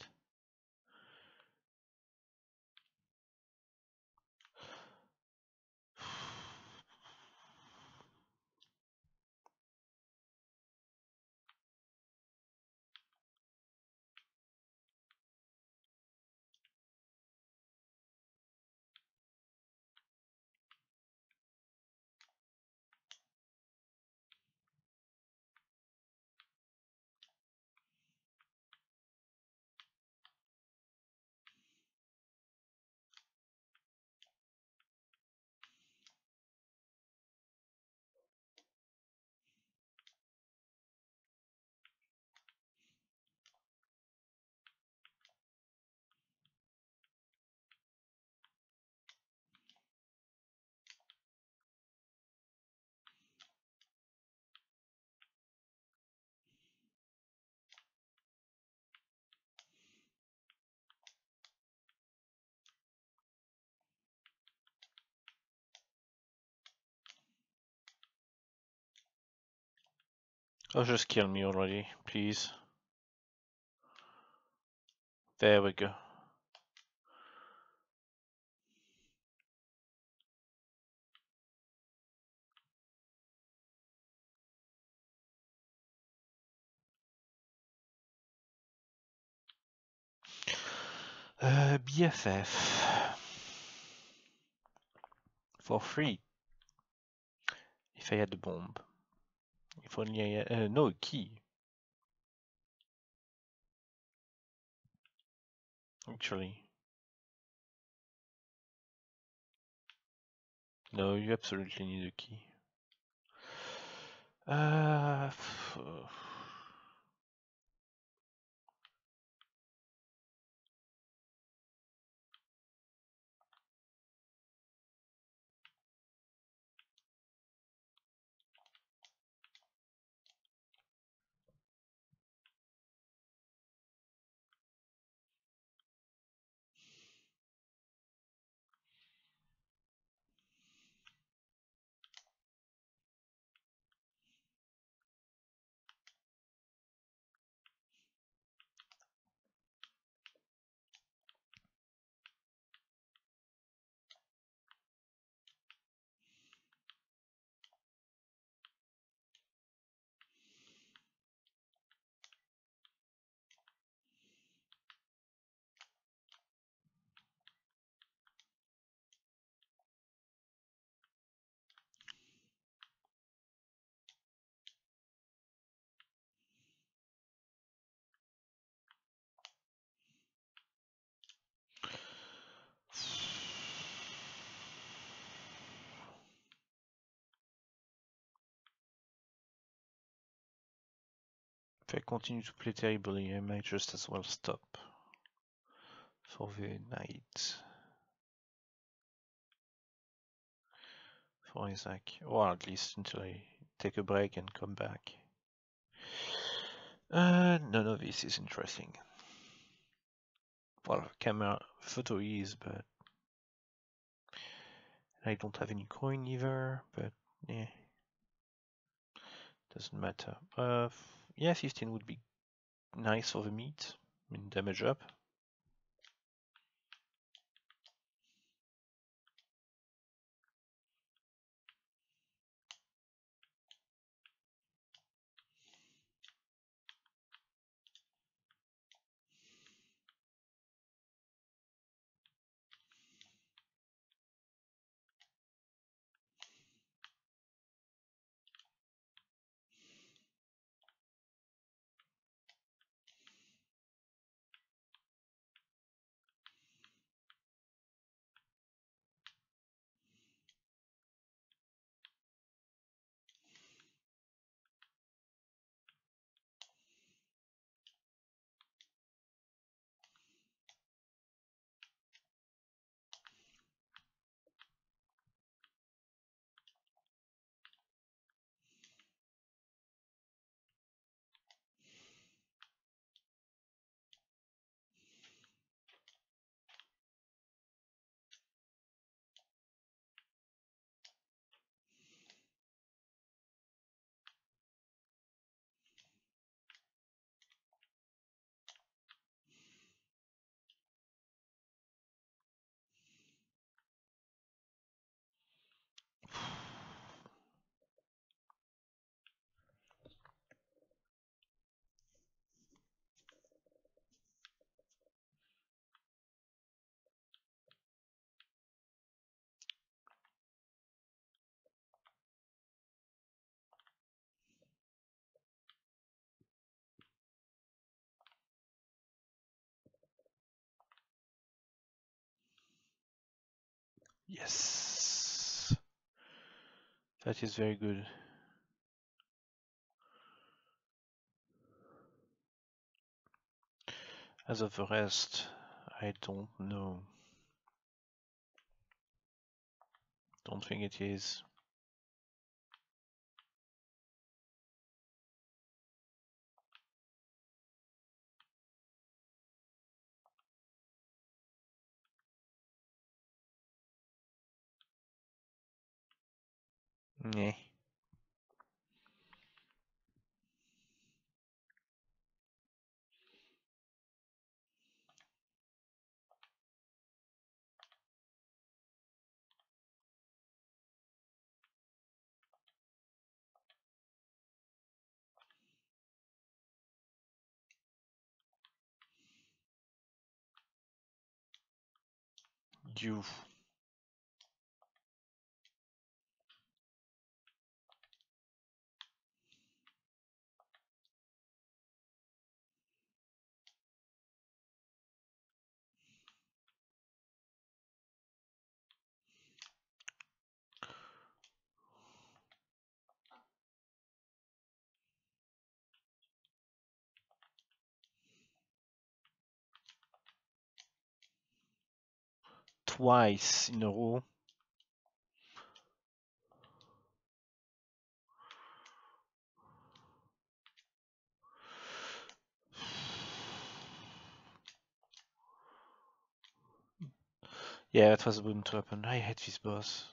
A: Oh, just kill me already, please. There we go. Uh, B F F. For free. If I had the bomb. If only I had... Uh, no, a key. Actually. No, you absolutely need a key. Uh... If I continue to play terribly, I might just as well stop for the night. For Isaac. Or at least until I take a break and come back. Uh, none of this is interesting. Well, camera photo is, but I don't have any coin either, but yeah. Doesn't matter. Uh, yeah, fifteen would be nice for the meat. I mean, damage up. Yes! That is very good. As of the rest, I don't know. Don't think it is. Nah. You. Twice in a row. Yeah, it was bound to happen. I hate this boss.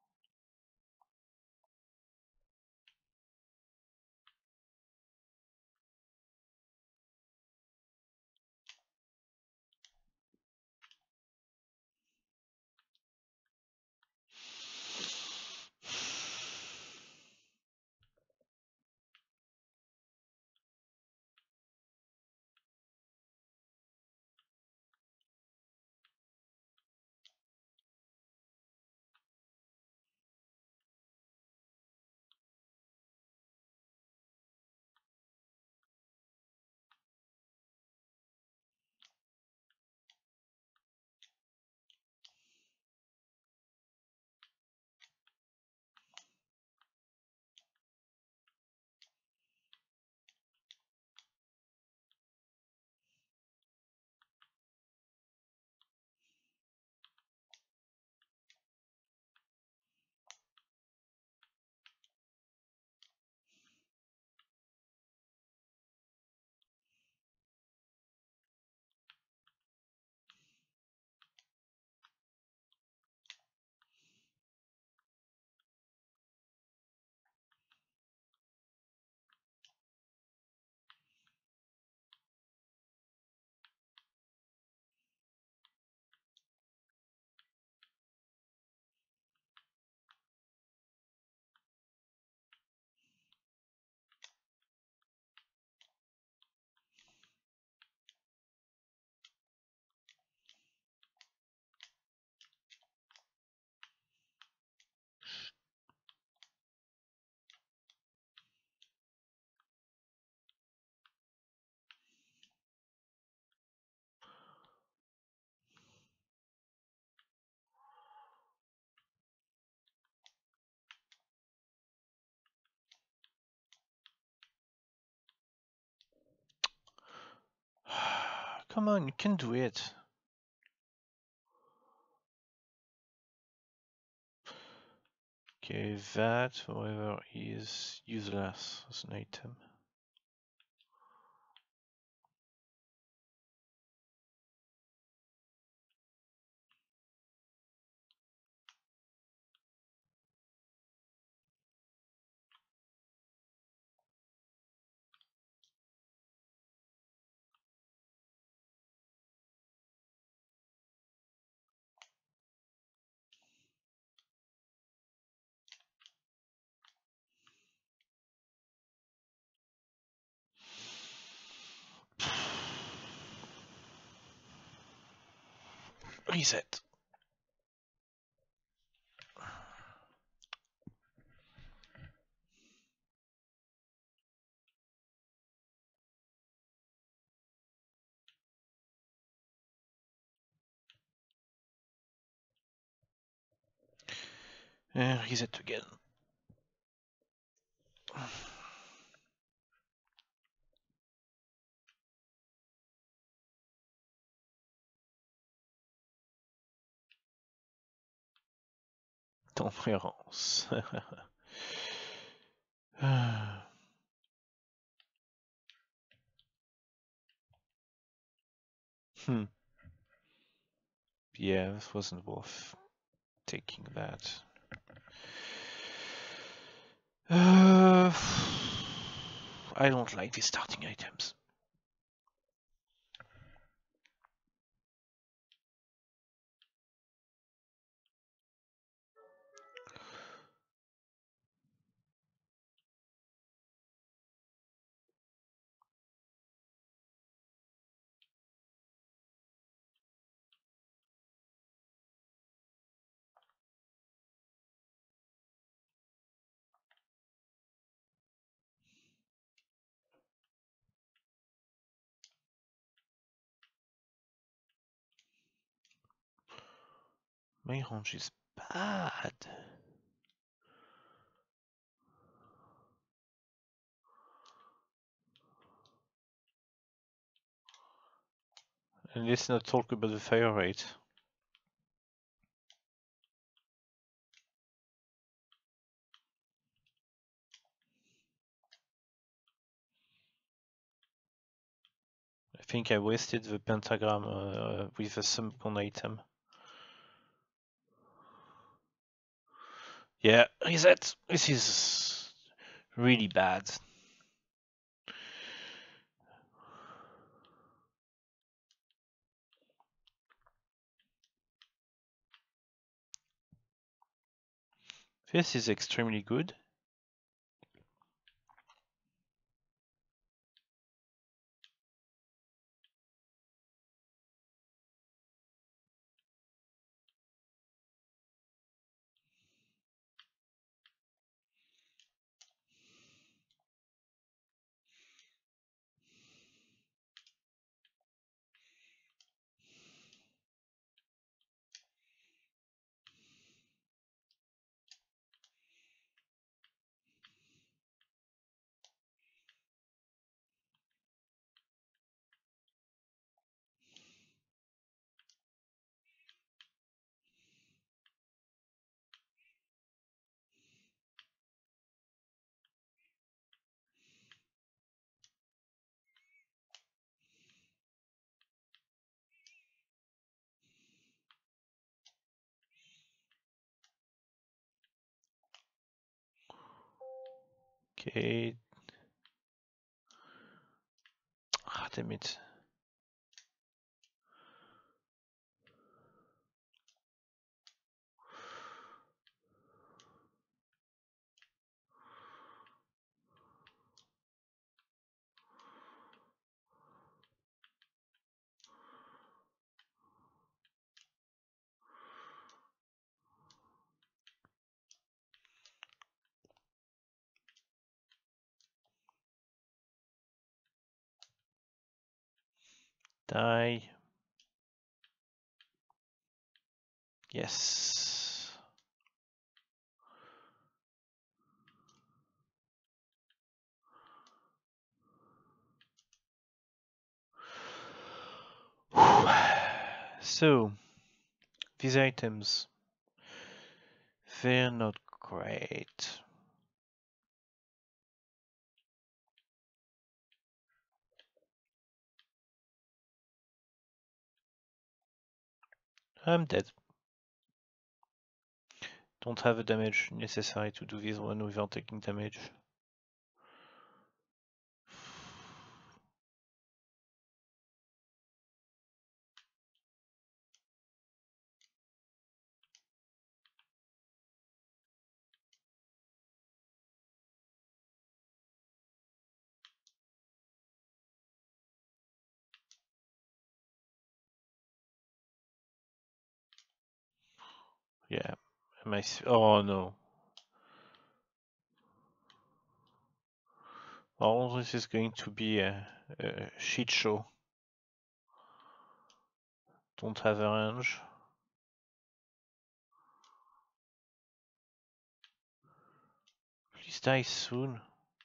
A: Come on, you can do it. Okay, that, however, is useless as an item. Reset. And reset again. Tempérance. hmm. Yeah, this wasn't worth taking that. Uh, I don't like these starting items. My range is bad. And let's not talk about the fire rate. I think I wasted the pentagram uh, with a summon item. Yeah, reset. This is really bad. This is extremely good. Okay. Ah, damn it. Die. Yes. So, these items, they're not great. I'm dead. Don't have the damage necessary to do this one without taking damage. Yeah. Am I? Oh no. Oh, this is going to be a, a shit show. Don't have a range. Please die soon.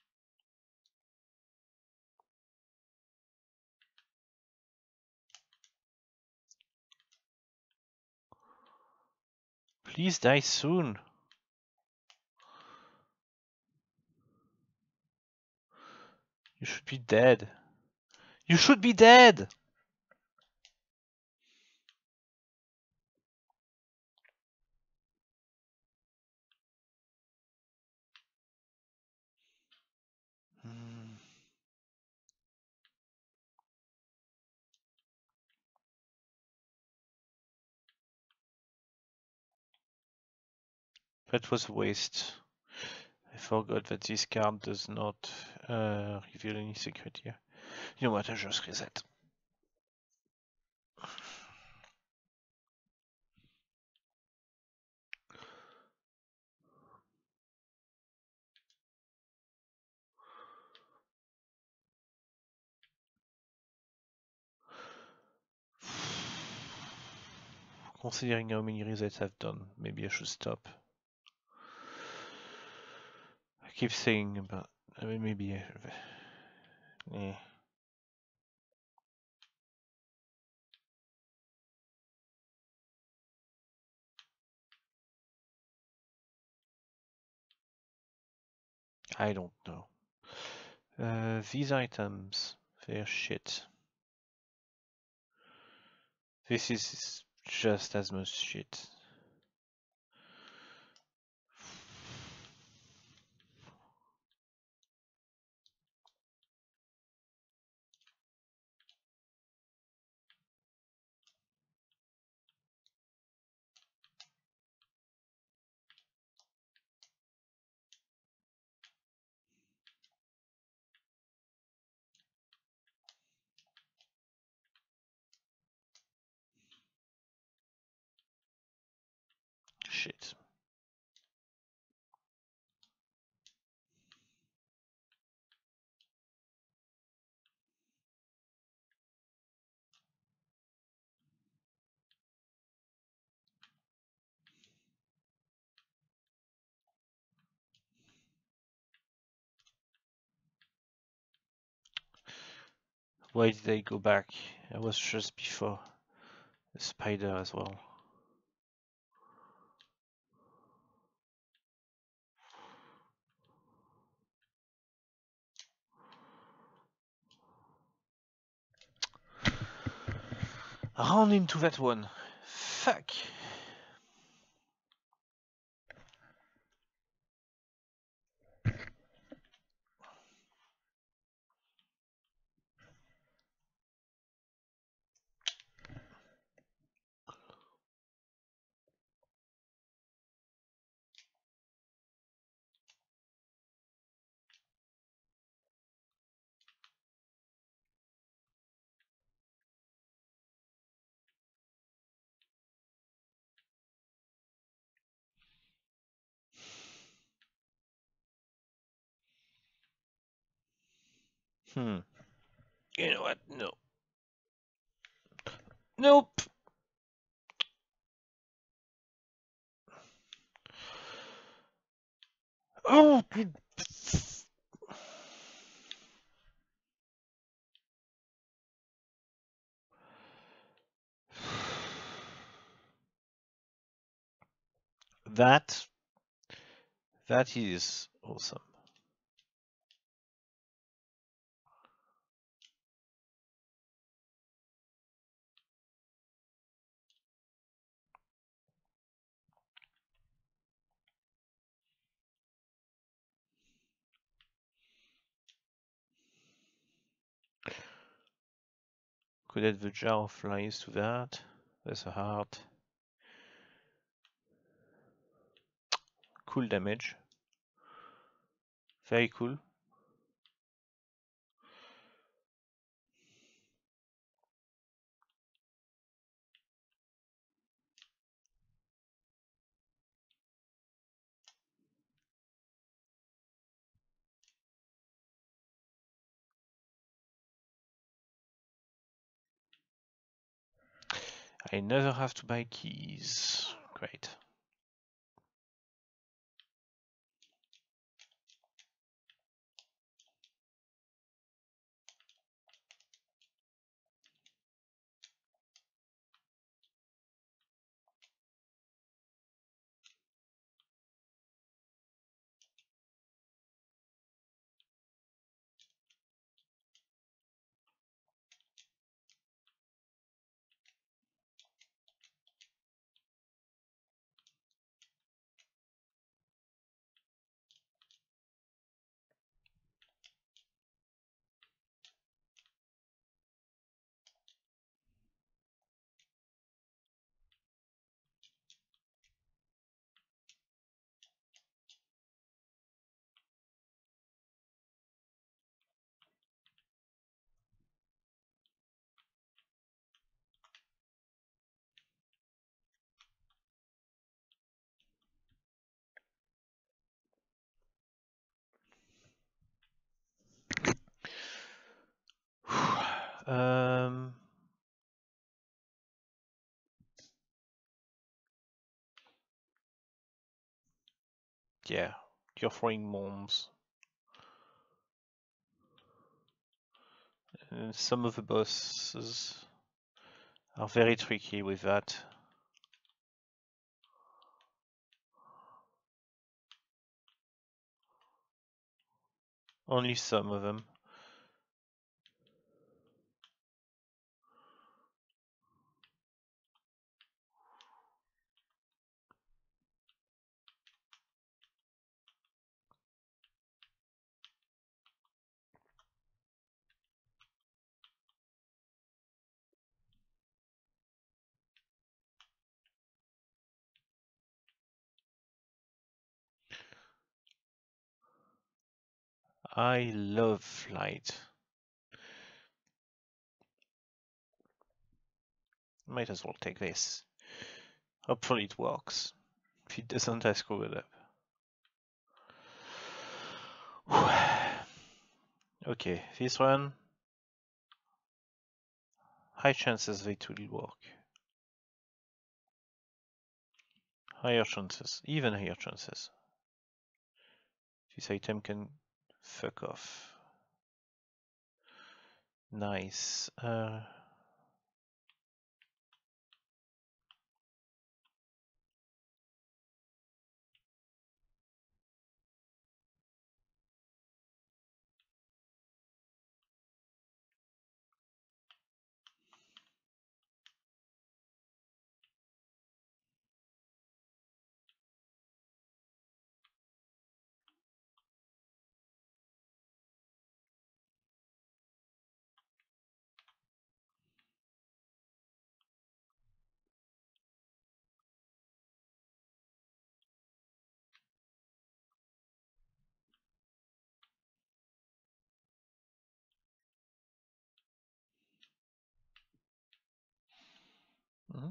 A: Please die soon. You should be dead. You should be dead! Hmm. That was a waste. I forgot that this card does not uh, reveal any secret here. You know what, I just reset. considering how many resets I've done, maybe I should stop. I keep saying about, I mean, maybe, uh, eh. I don't know. Uh, these items, they're shit. This is just as much shit. Shit. Why did I go back? I was just before the spider as well. Run into that one. Fuck. Hmm. You know what? No. Nope. Oh. That. That is awesome. Could add the jar of flies to that. There's a heart. Cool damage. Very cool. I never have to buy keys. Great. um. Yeah, you're throwing bombs. And some of the bosses are very tricky with that. Only some of them. I love flight. Might as well take this. Hopefully it works. If it doesn't, I screw it up. Okay, this one. High chances that it will work. Higher chances, even higher chances. This item can fuck off. Nice. Uh, mhm.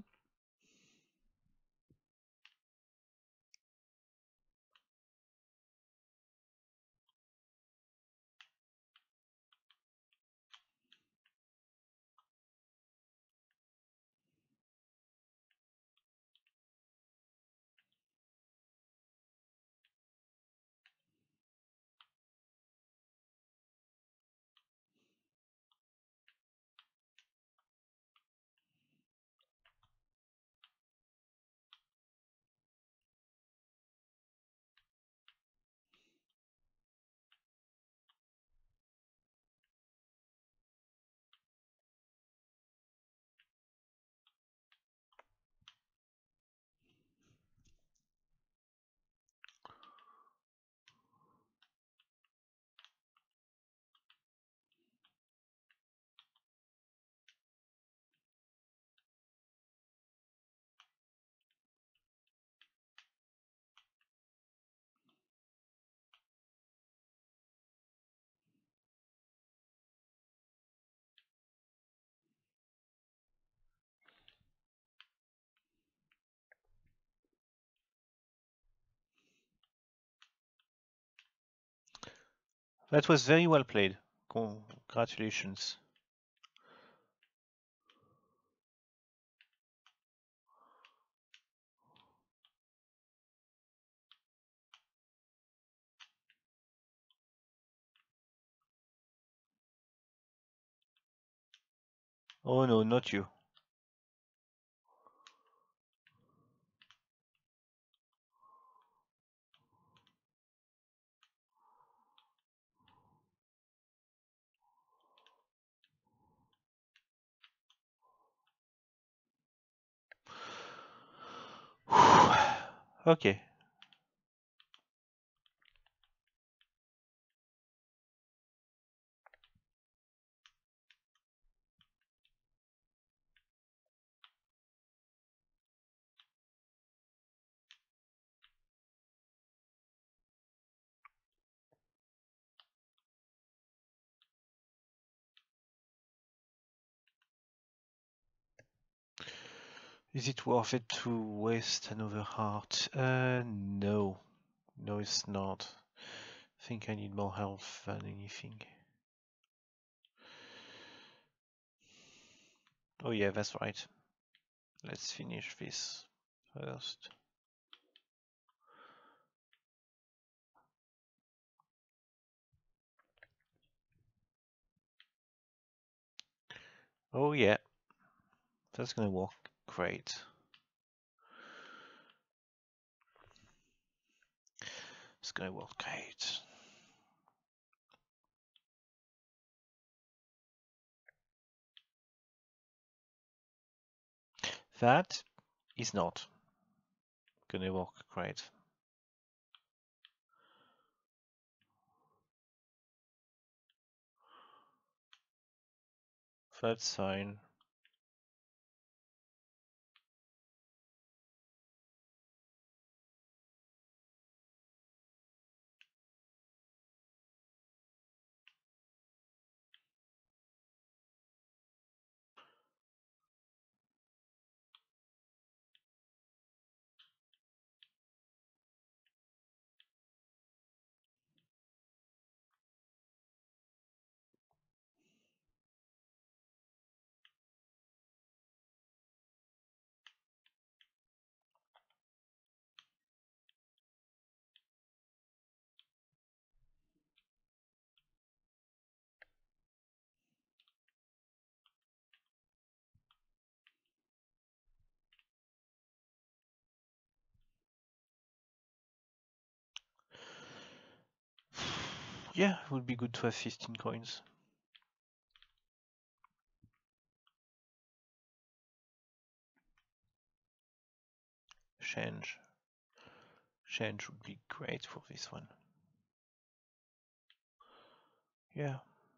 A: That was very well played. Congratulations. Oh no, not you. Okay. Is it worth it to waste another heart? Uh, no. No, it's not. I think I need more health than anything. Oh yeah, that's right. Let's finish this first. Oh yeah, that's gonna work great. It's gonna work great. That is not gonna work great. That's fine. Yeah, it would be good to have fifteen coins. Change. Change would be great for this one. Yeah.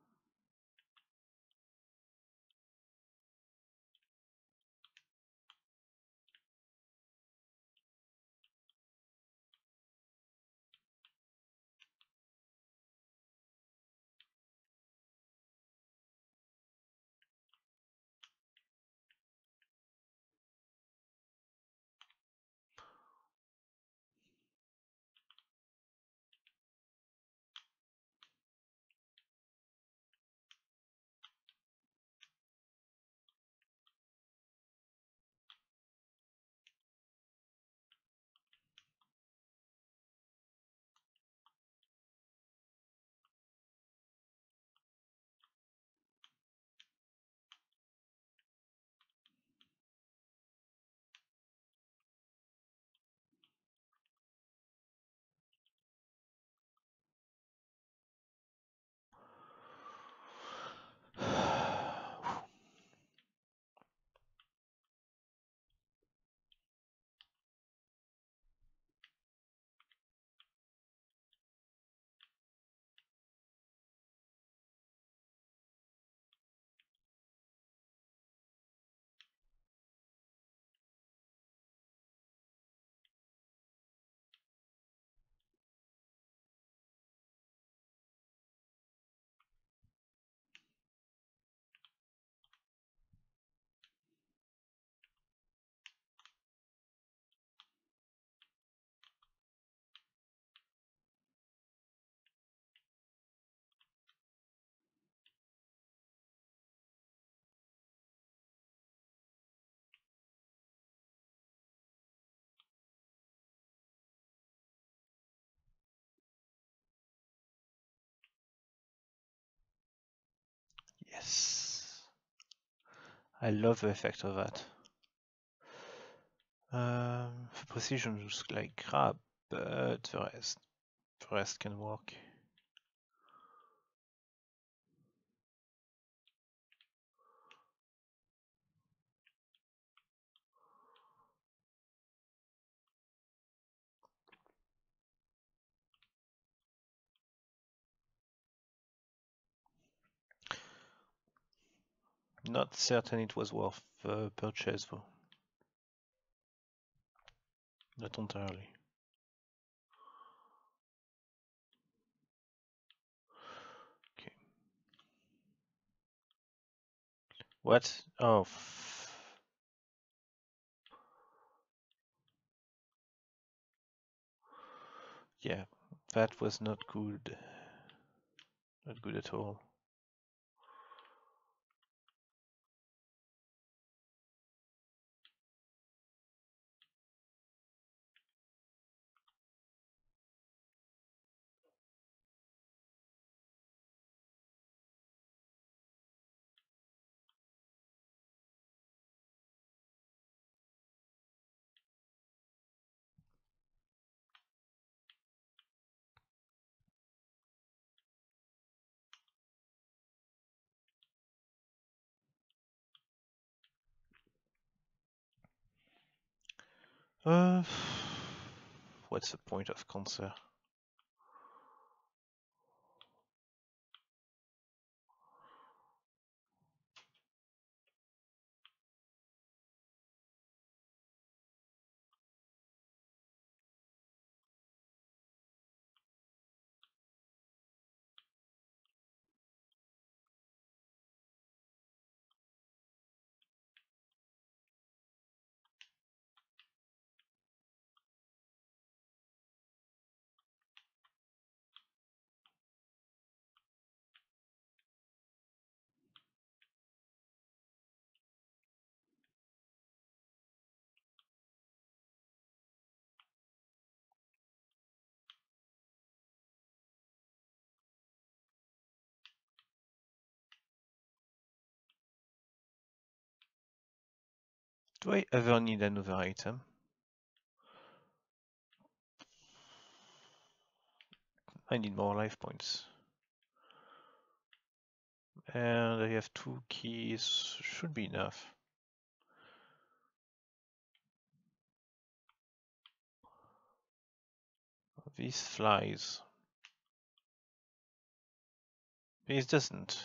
A: Yes. I love the effect of that. Um, the precision looks like crap, but the rest, the rest can work. Not certain it was worth the purchase though. Not entirely. Okay. What? Oh. F yeah, that was not good. Not good at all. Uh, what's the point of cancer? Do I ever need another item? I need more life points. And I have two keys, should be enough. This flies. This doesn't.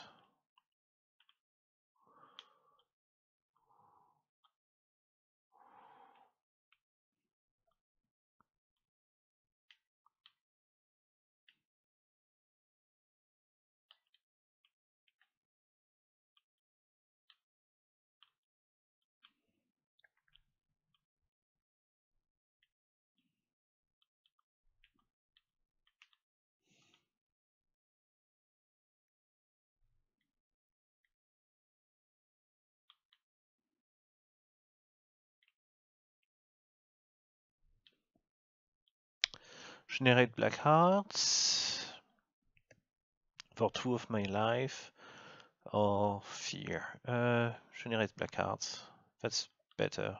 A: Generate black hearts for two of my life, or fear. Uh, generate black hearts. That's better.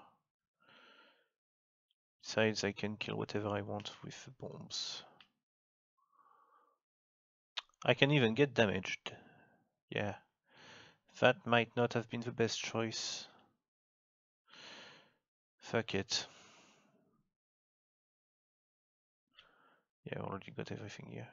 A: Besides, I can kill whatever I want with bombs. I can even get damaged. Yeah. That might not have been the best choice. Fuck it. Yeah, I already got everything here.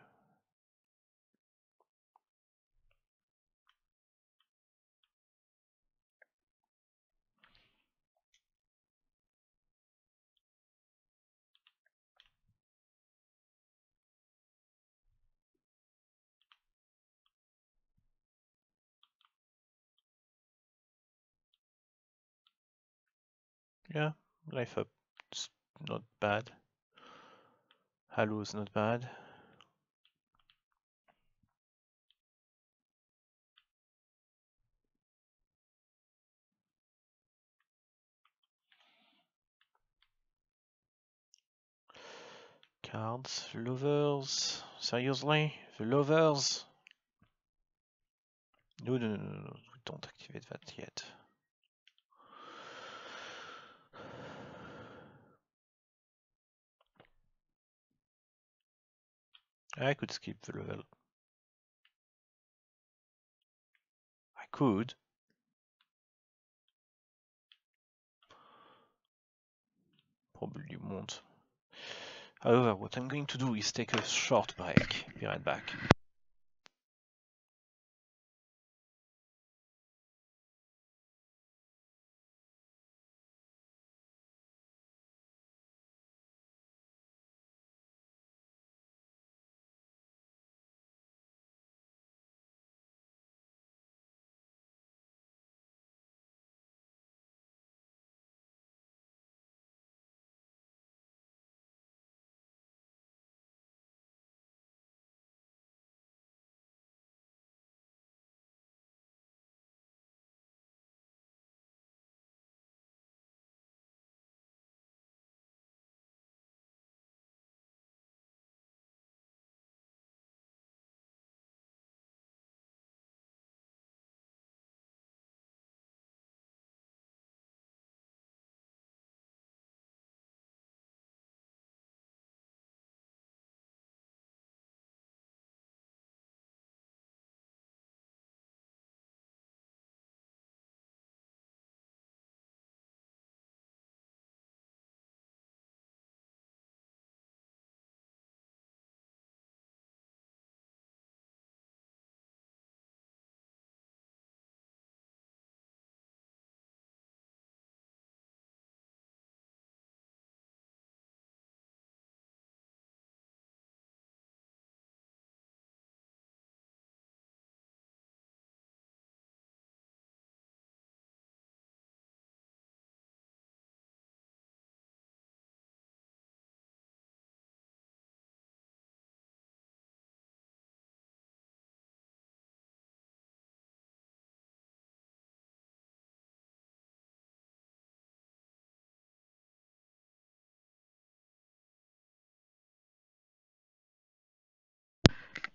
A: Yeah, life up. It's not bad. Halo's not bad. Cards, lovers. Seriously? The lovers? No, no, no, no, no. We don't activate that yet. I could skip the level. I could. Probably won't. However, what I'm going to do is take a short break. Be right back.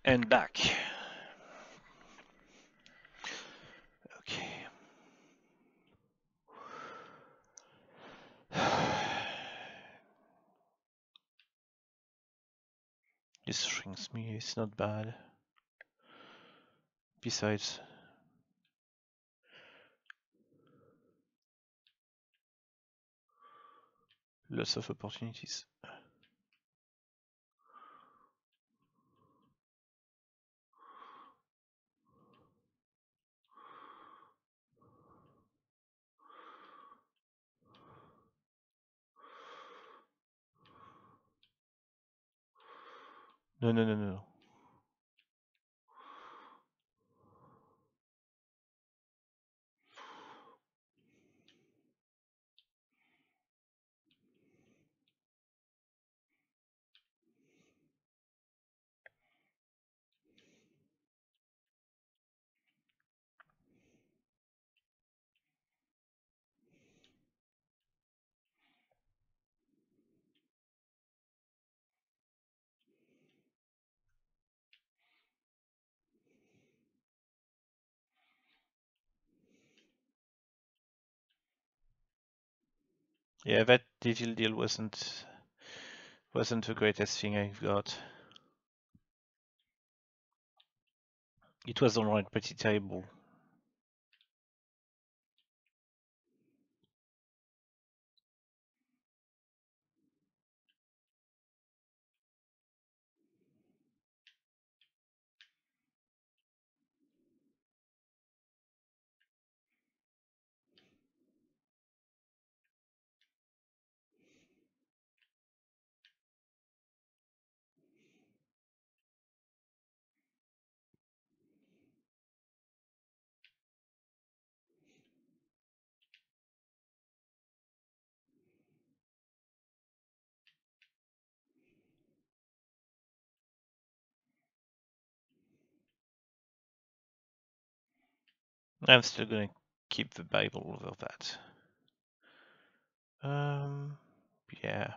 A: And back. Okay. This shrinks me, it's not bad. Besides, lots of opportunities. No, no, no, no. Yeah, that devil deal wasn't wasn't the greatest thing I've got. It was alright, pretty terrible. I'm still gonna keep the Bible over that. Um, yeah.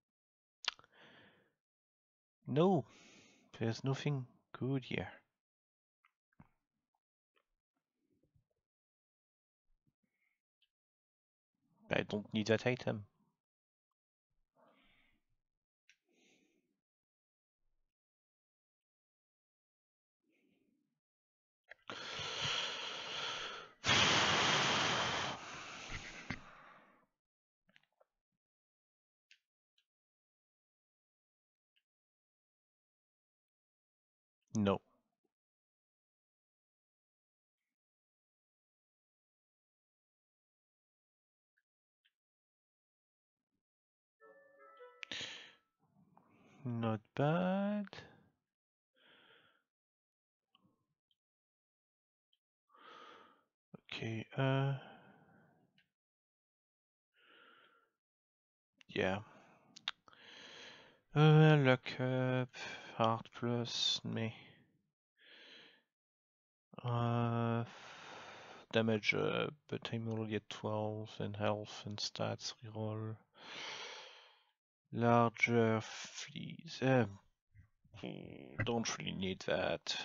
A: No, there's nothing good here. I don't need that item. No. Not bad. Okay, uh... yeah. Uh, luck up, heart plus, me. Uh, damage up, but I'm already at twelve, and health and stats reroll. Larger fleas. Uh, don't really need that.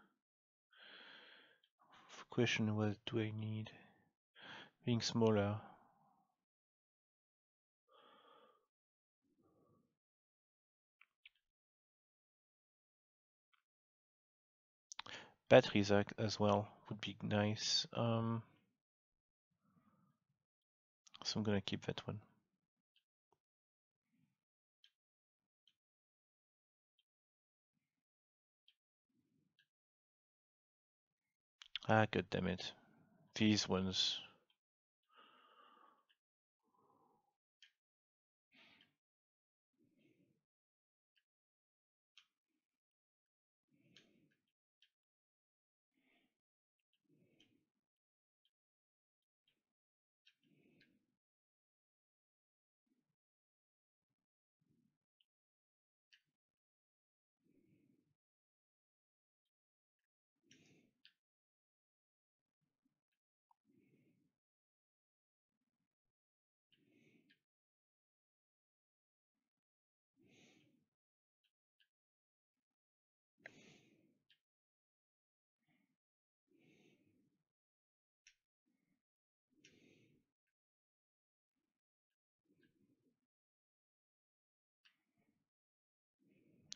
A: Question, what do I need? Being smaller. Batteries as well would be nice. Um, so I'm gonna keep that one. Ah, god damn it. These ones.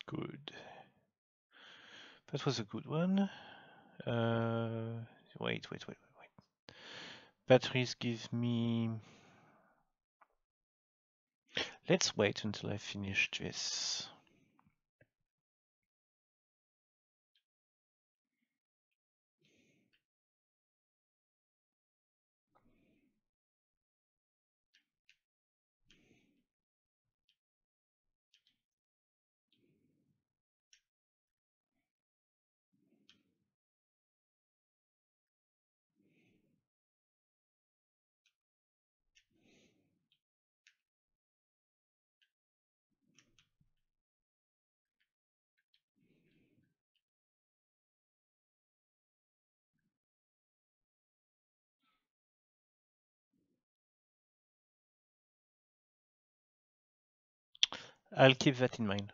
A: Good. That was a good one. Uh, wait, wait, wait, wait, wait. Batteries give me... Let's wait until I finish this. I'll keep that in mind.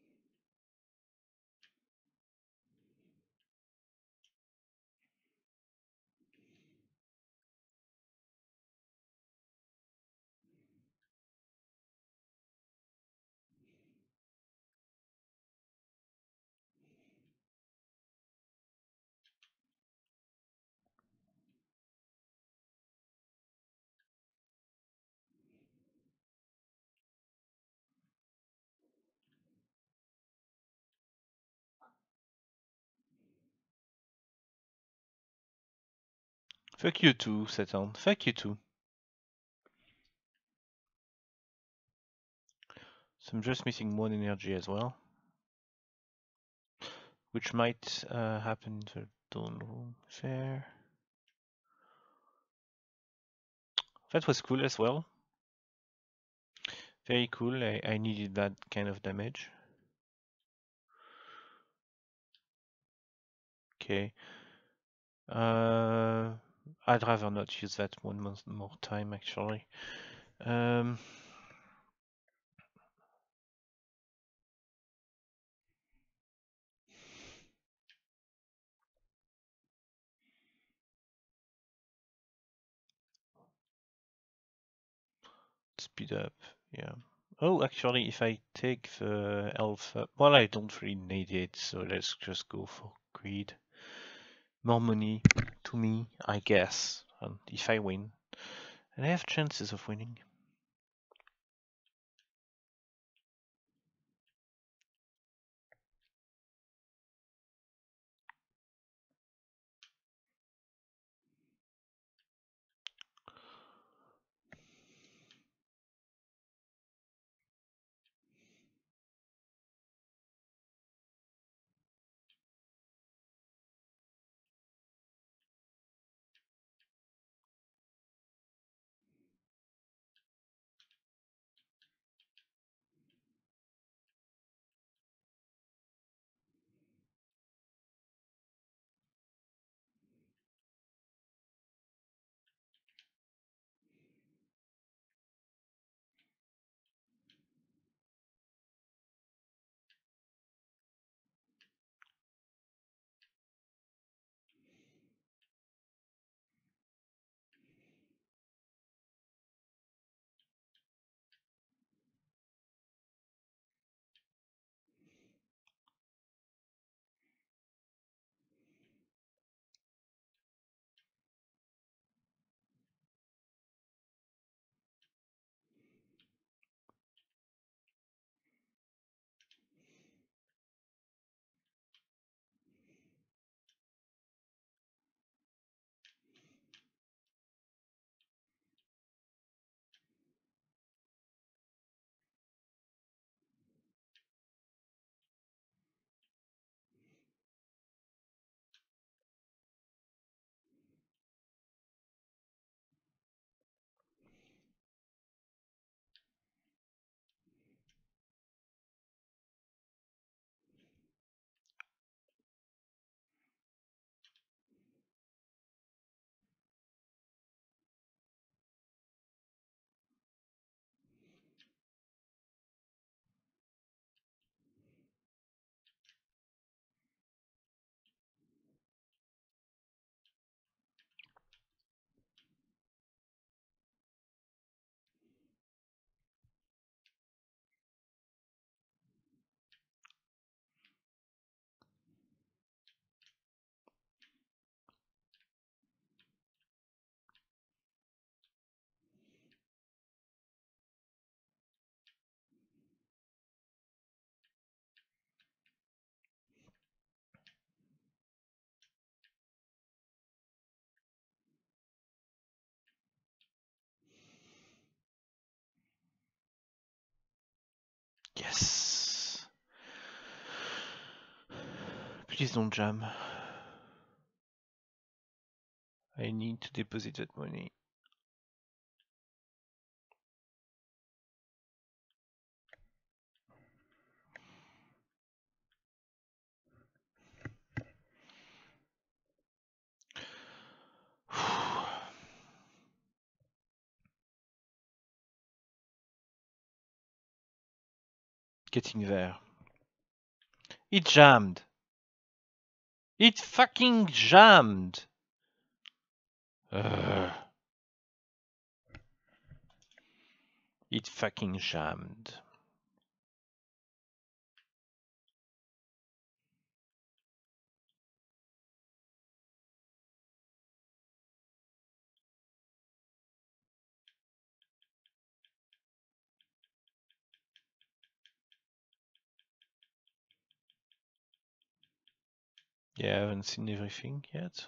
A: Fuck you too, Satan. Fuck you too. So I'm just missing one energy as well. Which might uh, happen to dawn room fair. That was cool as well. Very cool. I, I needed that kind of damage. Okay. Uh, I'd rather not use that one more time actually. Um, speed up, yeah. Oh, actually, if I take the alpha, well, I don't really need it, so let's just go for greed. More money to me, I guess, and if I win, and I have chances of winning. Yes. Please don't jam. I need to deposit that money. Getting there. It jammed. It fucking jammed. Ugh. It fucking jammed. Yeah, I haven't seen everything yet.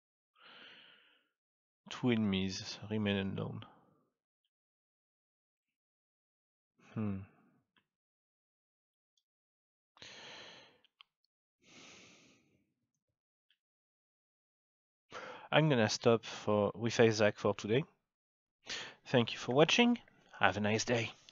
A: Two enemies remain unknown. Hmm. I'm gonna stop for with Isaac for today. Thank you for watching. Have a nice day.